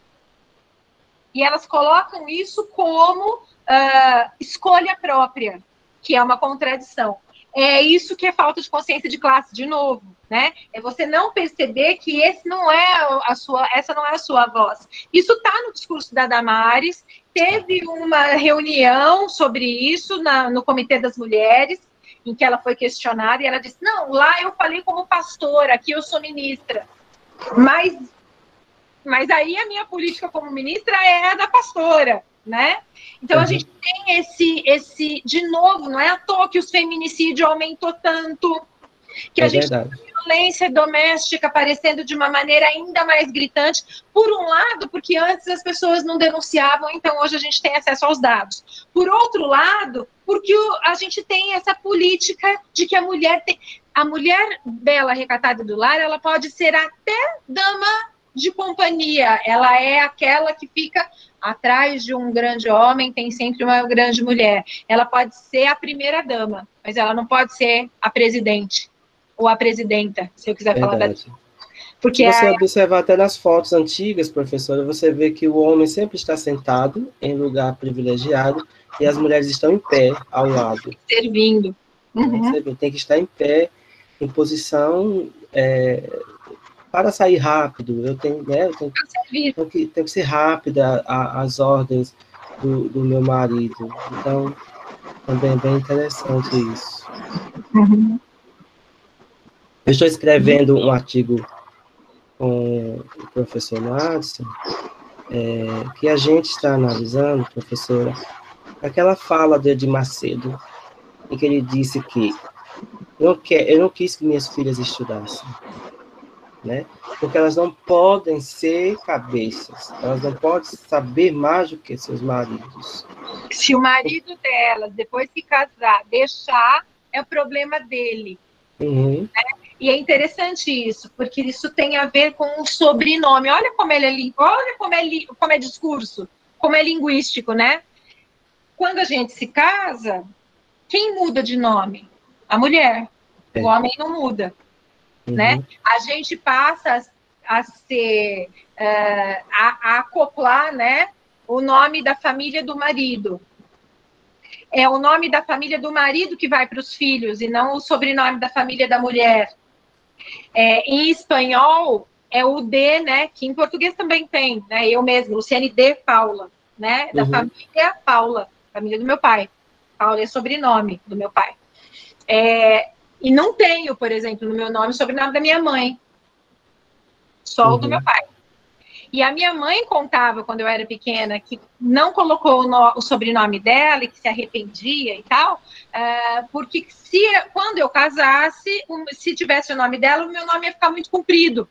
E elas colocam isso como uh, escolha própria, que é uma contradição. É isso que é falta de consciência de classe, de novo, né? É você não perceber que esse não é a sua, essa não é a sua voz. Isso está no discurso da Damares. Teve uma reunião sobre isso na, no Comitê das Mulheres, em que ela foi questionada, e ela disse, não, lá eu falei como pastora, aqui eu sou ministra. Mas, mas aí a minha política como ministra é a da pastora, né? Então, uhum. a gente tem esse, esse, de novo, não é à toa que os feminicídios aumentou tanto, que
é
a gente
verdade.
tem a violência doméstica aparecendo de uma maneira ainda mais gritante, por um lado, porque antes as pessoas não denunciavam, então hoje a gente tem acesso aos dados. Por outro lado, porque a gente tem essa política de que a mulher tem... A mulher bela, recatada do lar, ela pode ser até dama de companhia, ela é aquela que fica atrás de um grande homem, tem sempre uma grande mulher. Ela pode ser a primeira dama, mas ela não pode ser a presidente ou a presidenta, se eu quiser
Verdade.
falar da... Porque
se você
a...
observar até nas fotos antigas, professora, você vê que o homem sempre está sentado em lugar privilegiado e as mulheres estão em pé ao lado.
Servindo. Uhum.
Você vê, tem que estar em pé, em posição... É, para sair rápido, eu tenho, né, eu tenho, tenho, que, tenho que ser rápida a, as ordens do, do meu marido. Então, também é bem interessante isso.
Uhum.
Eu estou escrevendo um artigo com o professor Madison, é, que a gente está analisando, professora, aquela fala de Edir Macedo, em que ele disse que não quer, eu não quis que minhas filhas estudassem. Né? Porque elas não podem ser cabeças, elas não podem saber mais do que seus maridos.
Se o marido delas, depois que casar, deixar, é o problema dele.
Uhum.
Né? E é interessante isso, porque isso tem a ver com o sobrenome. Olha como ele é, olha como é, como é discurso, como é linguístico, né? Quando a gente se casa, quem muda de nome? A mulher. É. O homem não muda. Uhum. Né? A gente passa a, a ser, uh, a, a acoplar, né, o nome da família do marido. É o nome da família do marido que vai para os filhos e não o sobrenome da família da mulher. É, em espanhol, é o D, né, que em português também tem, né, eu mesmo, Luciane D. Paula, né, da uhum. família Paula, família do meu pai. Paula é sobrenome do meu pai. É, E não tenho, por exemplo, no meu nome, o sobrenome da minha mãe. só
uhum.
o do meu pai. E a minha mãe contava, quando eu era pequena, que não colocou o, no, o sobrenome dela e que se arrependia e tal, uh, porque se, quando eu casasse, um, se tivesse o nome dela, o meu nome ia ficar muito comprido.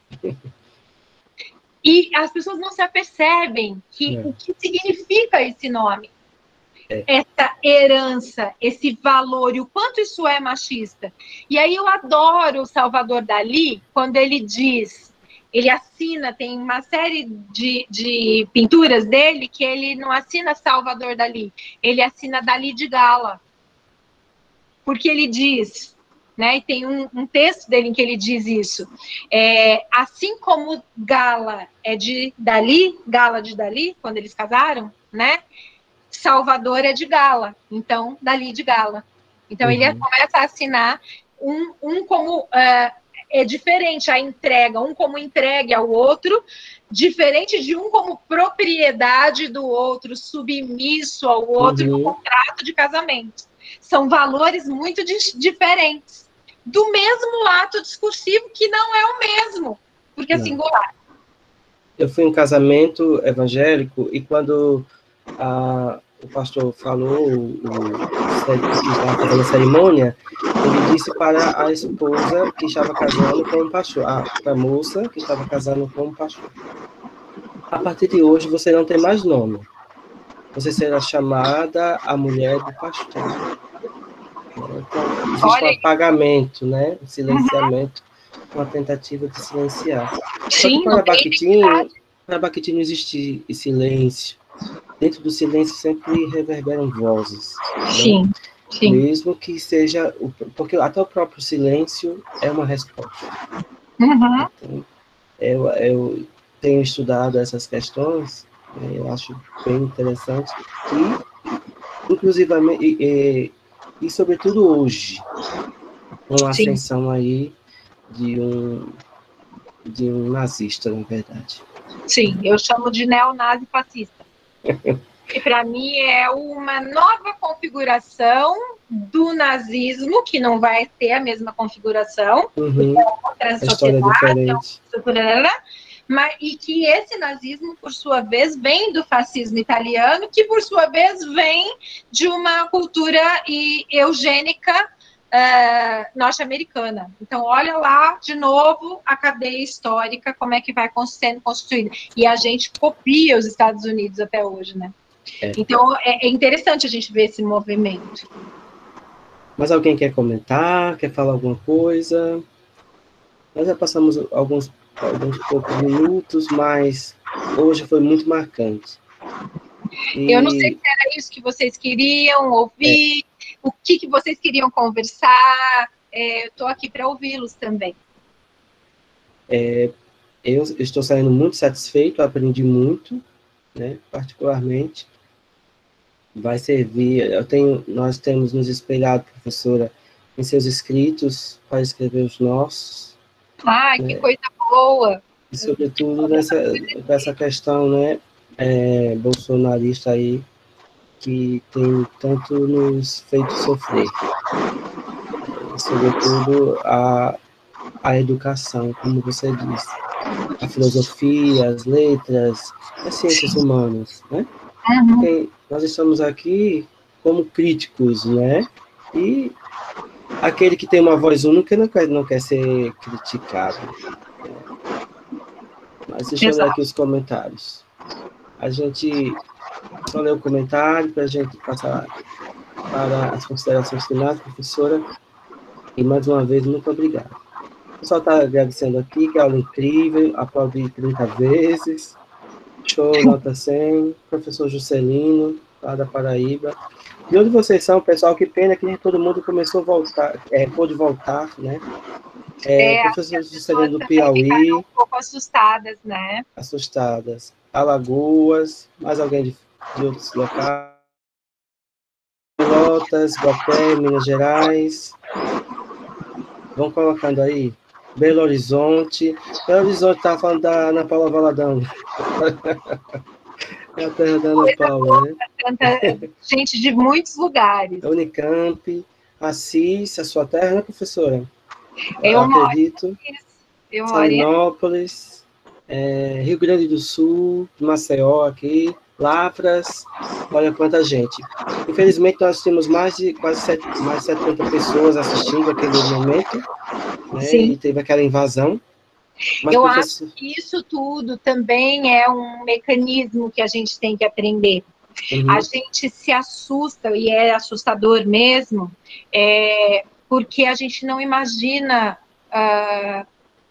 E as pessoas não se apercebem que, é. o que significa esse nome. É. Essa herança, esse valor, e o quanto isso é machista. E aí eu adoro o Salvador Dalí, quando ele diz... Ele assina, tem uma série de, de pinturas dele que ele não assina Salvador Dalí, ele assina Dalí de Gala. Porque ele diz, né, e tem um, um texto dele em que ele diz isso, é, assim como Gala é de Dalí, Gala de Dalí, quando eles casaram, né, Salvador é de Gala, então Dalí de Gala. Então uhum. ele começa a assinar um, um como... Uh, é diferente a entrega, um como entregue ao outro, diferente de um como propriedade do outro, submisso ao outro uhum. no contrato de casamento. São valores muito diferentes. Do mesmo ato discursivo, que não é o mesmo, porque não. é singular.
Eu fui em um casamento evangélico e quando a, o pastor falou, o, o, que estava fazendo a cerimônia, ele disse para a esposa que estava casando com um pastor, a, a moça que estava casando com um pastor: a partir de hoje você não tem mais nome, você será chamada a mulher do pastor. Então, existe um apagamento, né? Um silenciamento, uma tentativa de silenciar.
Sim,
Só que para Bakhtin, para Bakhtin não existe silêncio. Dentro do silêncio sempre reverberam vozes.
Sim.
Né?
Sim.
Mesmo que seja... Porque até o próprio silêncio é uma resposta.
Uhum.
Então, eu, eu tenho estudado essas questões, né, eu acho bem interessante. E, inclusivamente, e, e, e sobretudo hoje, uma ascensão aí de um, de um nazista, na verdade.
Sim, eu chamo de neonazi fascista. E para mim é uma nova configuração do nazismo, que não vai ter a mesma configuração,
uhum.
é outra
a história é diferente.
Mas, e que esse nazismo, por sua vez, vem do fascismo italiano, que, por sua vez, vem de uma cultura eugênica uh, norte-americana. Então, olha lá, de novo, a cadeia histórica, como é que vai sendo constituída. E a gente copia os Estados Unidos até hoje, né? É. Então, é, é interessante a gente ver esse movimento.
Mas alguém quer comentar? Quer falar alguma coisa? Nós já passamos alguns, alguns poucos minutos, mas hoje foi muito marcante.
E... Eu não sei se era isso que vocês queriam ouvir, é. o que, que vocês queriam conversar. É, eu estou aqui para ouvi-los também.
É, eu estou saindo muito satisfeito, aprendi muito, né, particularmente. Vai servir, eu tenho, nós temos nos espelhado, professora, em seus escritos, para escrever os nossos.
Ai, né? Que coisa boa!
E, sobretudo, nessa, nessa questão, né, é, bolsonarista aí, que tem tanto nos feito sofrer. E, sobretudo, a, a educação, como você disse. A filosofia, as letras, as ciências humanas, né?
Uhum.
Porque nós estamos aqui como críticos, né? E aquele que tem uma voz única não quer, não quer ser criticado. Mas deixa eu ler aqui os comentários. A gente só lê o comentário para a gente passar para as considerações finais, professora. E mais uma vez, muito obrigado. O pessoal está agradecendo aqui, que aula incrível, aplaudi trinta vezes. Show, nota cem. Professor Juscelino, lá da Paraíba. De onde vocês são, pessoal? Que pena que nem todo mundo começou a voltar, é, pôde voltar, né? É,
é,
professor Juscelino do Piauí.
Um pouco assustadas, né?
Assustadas. Alagoas, mais alguém de, de outros locais. Pelotas, Guapé, Minas Gerais. Vão colocando aí. Belo Horizonte. Belo Horizonte estava falando da Ana Paula Valadão. É a terra da Ana Paula, né?
Tanta gente de muitos lugares.
A Unicamp, Assis, a sua terra, né, professora?
Eu,
Eu acredito.
Moro, Eu
Salinópolis, é, Rio Grande do Sul, Maceió aqui, Lavras, olha quanta gente. Infelizmente, nós temos mais de quase sete, mais de setenta pessoas assistindo aquele momento, né?
Sim.
E teve aquela invasão. Mas,
eu
professor...
acho que isso tudo também é um mecanismo que a gente tem que aprender. Uhum. A gente se assusta, e é assustador mesmo, é, porque a gente não imagina uh,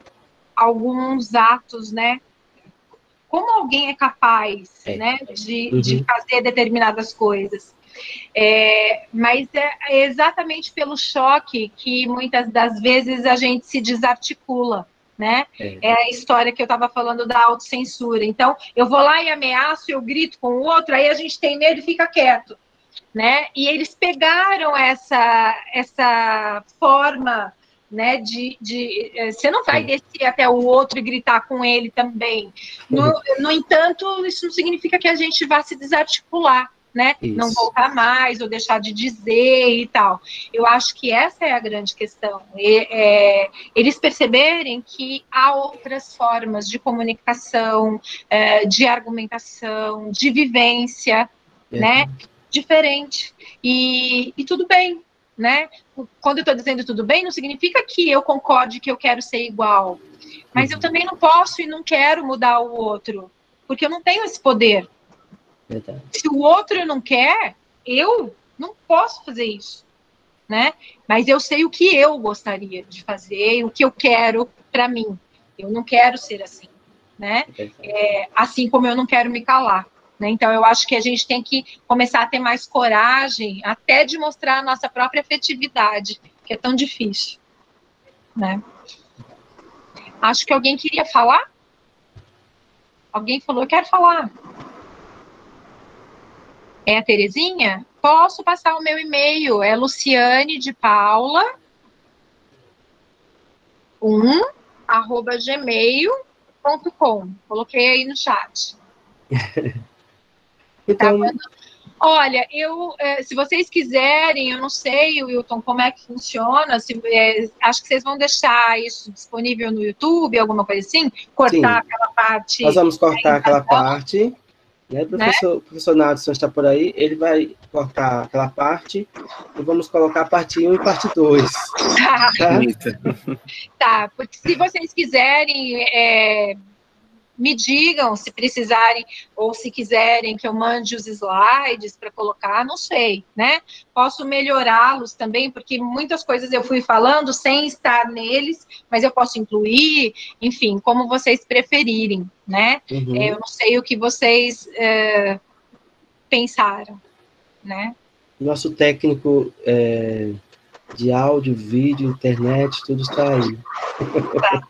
alguns atos, né? Como alguém é capaz, é. né, de, uhum. de fazer determinadas coisas. É, mas é exatamente pelo choque que muitas das vezes a gente se desarticula, né? É, é a história que eu estava falando da autocensura. Então, eu vou lá e ameaço, eu grito com o outro, aí a gente tem medo e fica quieto, né? E eles pegaram essa, essa forma, né, de, de... Você não vai descer até o outro e gritar com ele também. No, no entanto, isso não significa que a gente vá se desarticular, né? Isso. Não voltar mais ou deixar de dizer e tal. Eu acho que essa é a grande questão. E, é, eles perceberem que há outras formas de comunicação, é, de argumentação, de vivência, é. né? Diferente. E, e tudo bem, né? Quando eu estou dizendo tudo bem, não significa que eu concorde que eu quero ser igual. Mas uhum. eu também não posso e não quero mudar o outro, porque eu não tenho esse poder. Verdade. Se o outro não quer, eu não posso fazer isso, né? Mas eu sei o que eu gostaria de fazer, o que eu quero para mim. Eu não quero ser assim, né? É, assim como eu não quero me calar. Né? Então, eu acho que a gente tem que começar a ter mais coragem, até de mostrar a nossa própria afetividade, que é tão difícil, né? Acho que alguém queria falar? Alguém falou, eu quero falar. É a Terezinha? Posso passar o meu e-mail, é luciane de paula um arroba gmail ponto com. Coloquei aí no chat.
Então...
Tá? Olha, eu, se vocês quiserem, eu não sei, Wilton, como é que funciona, se, é, acho que vocês vão deixar isso disponível no YouTube, alguma coisa assim, cortar Sim. aquela parte...
Nós vamos cortar aquela parte... Né? O professor, né? professor Nadson está por aí, ele vai cortar aquela parte e vamos colocar parte um e parte dois.
Tá. Tá? Tá, porque se vocês quiserem, é, me digam se precisarem ou se quiserem que eu mande os slides para colocar, não sei, né? Posso melhorá-los também, porque muitas coisas eu fui falando sem estar neles, mas eu posso incluir, enfim, como vocês preferirem, né? Uhum. Eu não sei o que vocês é, pensaram, né?
Nosso técnico é, de áudio, vídeo, internet, tudo está aí.
Tá.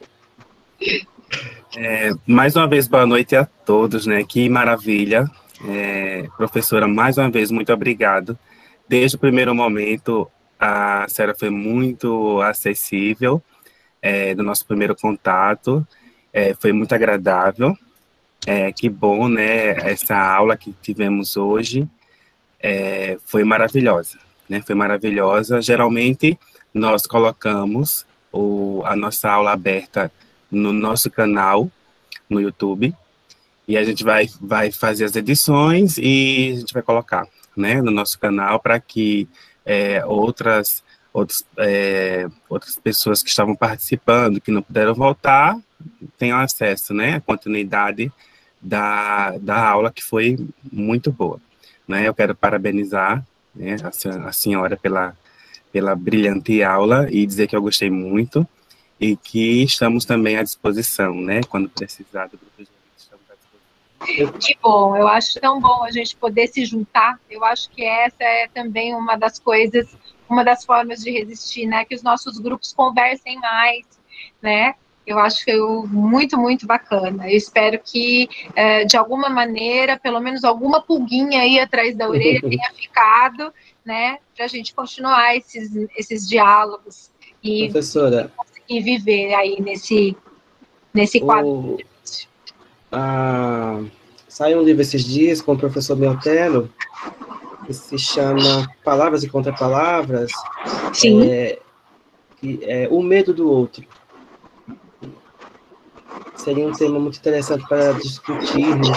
É, mais uma vez, boa noite a todos, né? Que maravilha. É, professora, mais uma vez, muito obrigado. Desde o primeiro momento, a senhora foi muito acessível, é, do nosso primeiro contato, é, foi muito agradável. É, que bom, né? Essa aula que tivemos hoje é, foi maravilhosa, né? Foi maravilhosa. Geralmente, nós colocamos o, a nossa aula aberta no nosso canal, no YouTube, e a gente vai, vai fazer as edições e a gente vai colocar, né, no nosso canal para que é, outras, outros, é, outras pessoas que estavam participando, que não puderam voltar, tenham acesso, né, à continuidade da, da aula, que foi muito boa. Né? Eu quero parabenizar, né, a, a senhora pela, pela brilhante aula e dizer que eu gostei muito, e que estamos também à disposição, né? Quando precisar do grupo de amigos, estamos à disposição.
Que bom, eu acho tão bom a gente poder se juntar. Eu acho que essa é também uma das coisas, uma das formas de resistir, né? Que os nossos grupos conversem mais, né? Eu acho que é muito, muito bacana. Eu espero que, de alguma maneira, pelo menos alguma pulguinha aí atrás da orelha tenha ficado, né? Para a gente continuar esses, esses diálogos. E,
Professora,
e viver aí nesse, nesse quadro.
O, a, saiu um livro esses dias com o professor Beltelo, que se chama Palavras e Contrapalavras.
Sim.
É, que é O Medo do Outro. seria um tema muito interessante para discutirmos.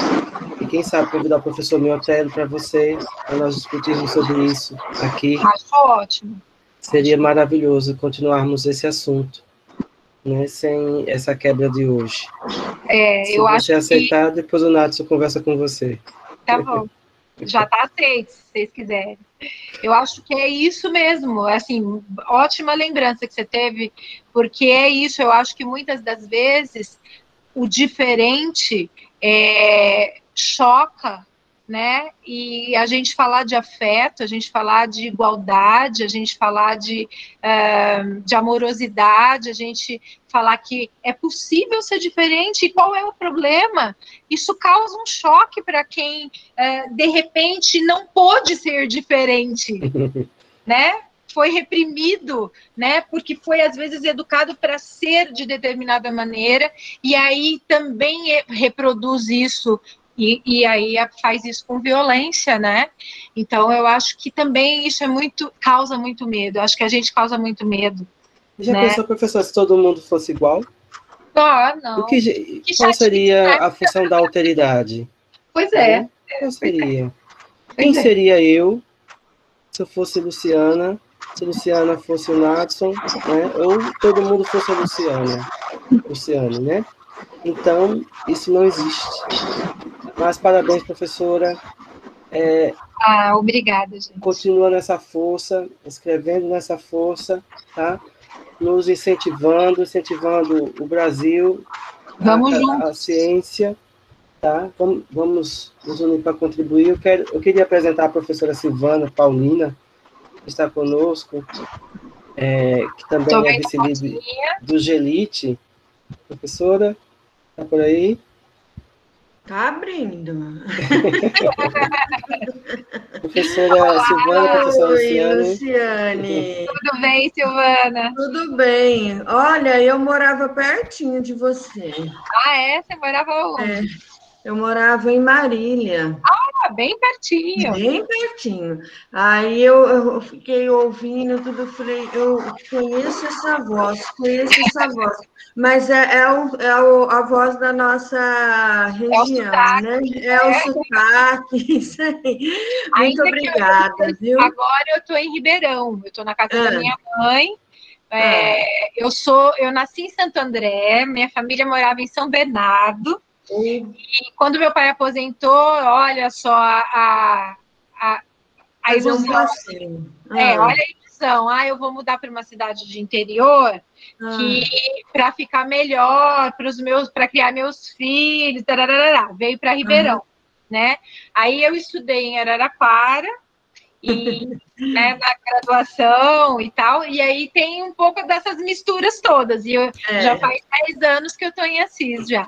E quem sabe convidar o professor Miotello para você, para nós discutirmos sobre isso aqui.
Acho ótimo.
Seria maravilhoso continuarmos esse assunto, né, sem essa quebra de hoje.
É,
Se
eu
você
acho
aceitar,
que...
depois o Natson conversa com você.
Tá bom. Já está aceito, se vocês quiserem. Eu acho que é isso mesmo, assim, ótima lembrança que você teve, porque é isso, eu acho que muitas das vezes o diferente é, choca, né? E a gente falar de afeto, a gente falar de igualdade, a gente falar de, uh, de amorosidade, a gente falar que é possível ser diferente, e qual é o problema? Isso causa um choque para quem, uh, de repente, não pôde ser diferente, né? Foi reprimido, né? Porque foi às vezes educado para ser de determinada maneira, e aí também reproduz isso, e, e aí faz isso com violência, né? Então eu acho que também isso é muito, causa muito medo. Eu acho que a gente causa muito medo.
Já
né?
pensou, professor, se todo mundo fosse igual?
Ah, não.
O que,
que
qual seria
né?
a função da alteridade?
Pois é.
Né? Qual seria?
Pois
Quem
é.
seria eu se eu fosse Luciana, se Luciana fosse o Natson, né? Ou todo mundo fosse a Luciana, Luciane, né? Então, isso não existe. Mas parabéns, professora. É,
ah, obrigada, gente.
Continua nessa força, escrevendo nessa força, tá? Nos incentivando, incentivando o Brasil,
Vamos
a,
juntos.
a ciência, tá? Vamos, vamos nos unir para contribuir. Eu, quero, eu queria apresentar a professora Silvana Paulina, que está conosco, é, que também é vice-líder do GELIT. Professora, está por aí?
Tá abrindo.
Professora Olá, Silvana, professora
Oi,
Luciane.
Luciane.
Tudo bem, Silvana?
Tudo bem. Olha, eu morava pertinho de você.
Ah, é? Você morava onde?
É, eu morava em Marília.
Ah, bem pertinho.
Bem pertinho. Aí eu, eu fiquei ouvindo tudo, falei, eu conheço essa voz, conheço essa voz. Mas é, é, o, é o, a voz da nossa região,
é
né? É o sotaque, isso aí. Muito
Ainda
obrigada,
eu,
viu?
Agora eu estou em Ribeirão, eu estou na casa ah. da minha mãe. É, ah. Eu sou, eu nasci em Santo André, minha família morava em São Bernardo. Uhum. E quando meu pai aposentou, olha só a, a, a ilusão.
Um
ah. É, olha a ilusão. Ah, eu vou mudar para uma cidade de interior que ah. para ficar melhor para os meus, para criar meus filhos, tararara, veio para Ribeirão, uhum. né? Aí eu estudei em Araraquara e né, na graduação e tal, e aí tem um pouco dessas misturas todas, e eu, é. já faz dez anos que eu estou em Assis já.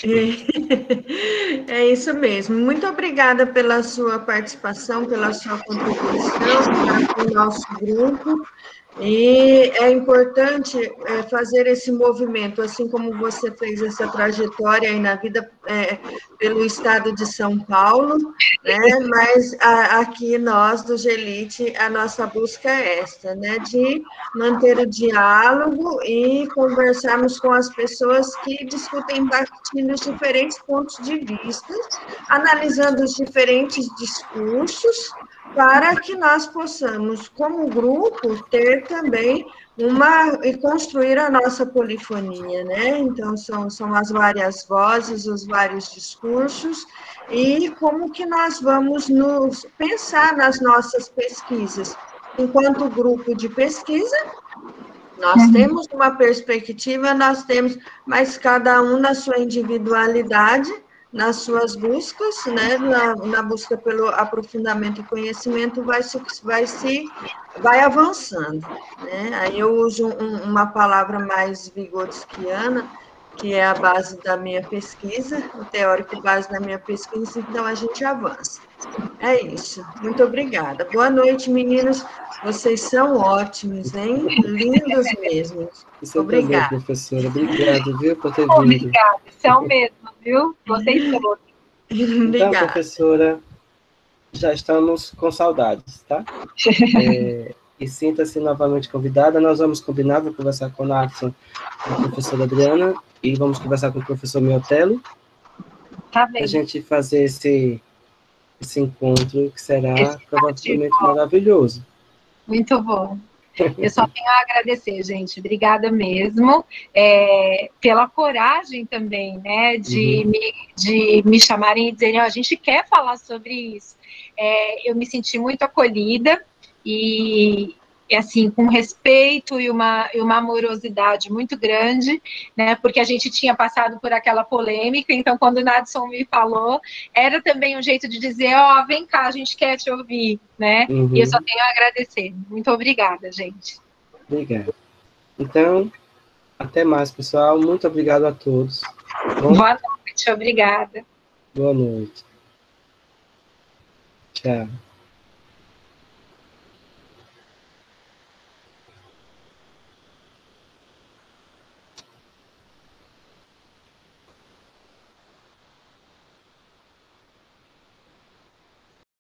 É isso mesmo. Muito obrigada pela sua participação, pela sua contribuição para o nosso grupo. E é importante é, fazer esse movimento, assim como você fez essa trajetória aí na vida é, pelo estado de São Paulo, né? Mas a, aqui nós, do GELIT, a nossa busca é esta, né? De manter o diálogo e conversarmos com as pessoas que discutem partindo os diferentes pontos de vista, analisando os diferentes discursos, para que nós possamos, como grupo, ter também uma, e construir a nossa polifonia, né? Então, são, são as várias vozes, os vários discursos, e como que nós vamos nos pensar nas nossas pesquisas. Enquanto grupo de pesquisa, nós uhum. temos uma perspectiva, nós temos, mas cada um na sua individualidade, nas suas buscas, né, na, na busca pelo aprofundamento e conhecimento, vai se, vai se vai avançando, né? Aí eu uso um, uma palavra mais vigotskiana, que é a base da minha pesquisa, o teórico base da minha pesquisa, então a gente avança. É isso. Muito obrigada. Boa noite, meninos. Vocês são ótimos, hein? Lindos mesmo.
Isso obrigada. Também, professora. Obrigado, viu, por ter vindo.
Obrigada. São mesmo, viu? Vocês todos.
Então, professora, já estamos com saudades, tá? É, e sinta-se novamente convidada. Nós vamos combinar, vou conversar com a Nadson, com a professora Adriana, e vamos conversar com o professor Miotelo,
Tá bem.
para a gente fazer esse, esse encontro, que será esse provavelmente maravilhoso.
Muito bom. Eu só tenho a agradecer, gente. Obrigada mesmo, é, pela coragem também, né, de, uhum. me, de me chamarem e dizerem, oh, a gente quer falar sobre isso. É, eu me senti muito acolhida e, e, assim, com respeito e uma, e uma amorosidade muito grande, né, porque a gente tinha passado por aquela polêmica, então, quando o Nadson me falou, era também um jeito de dizer, ó, oh, vem cá, a gente quer te ouvir, né, uhum. E eu só tenho a agradecer. Muito obrigada, gente.
Obrigado. Então, até mais, pessoal. Muito obrigado a todos.
Bom? Boa noite, obrigada.
Boa noite. Tchau.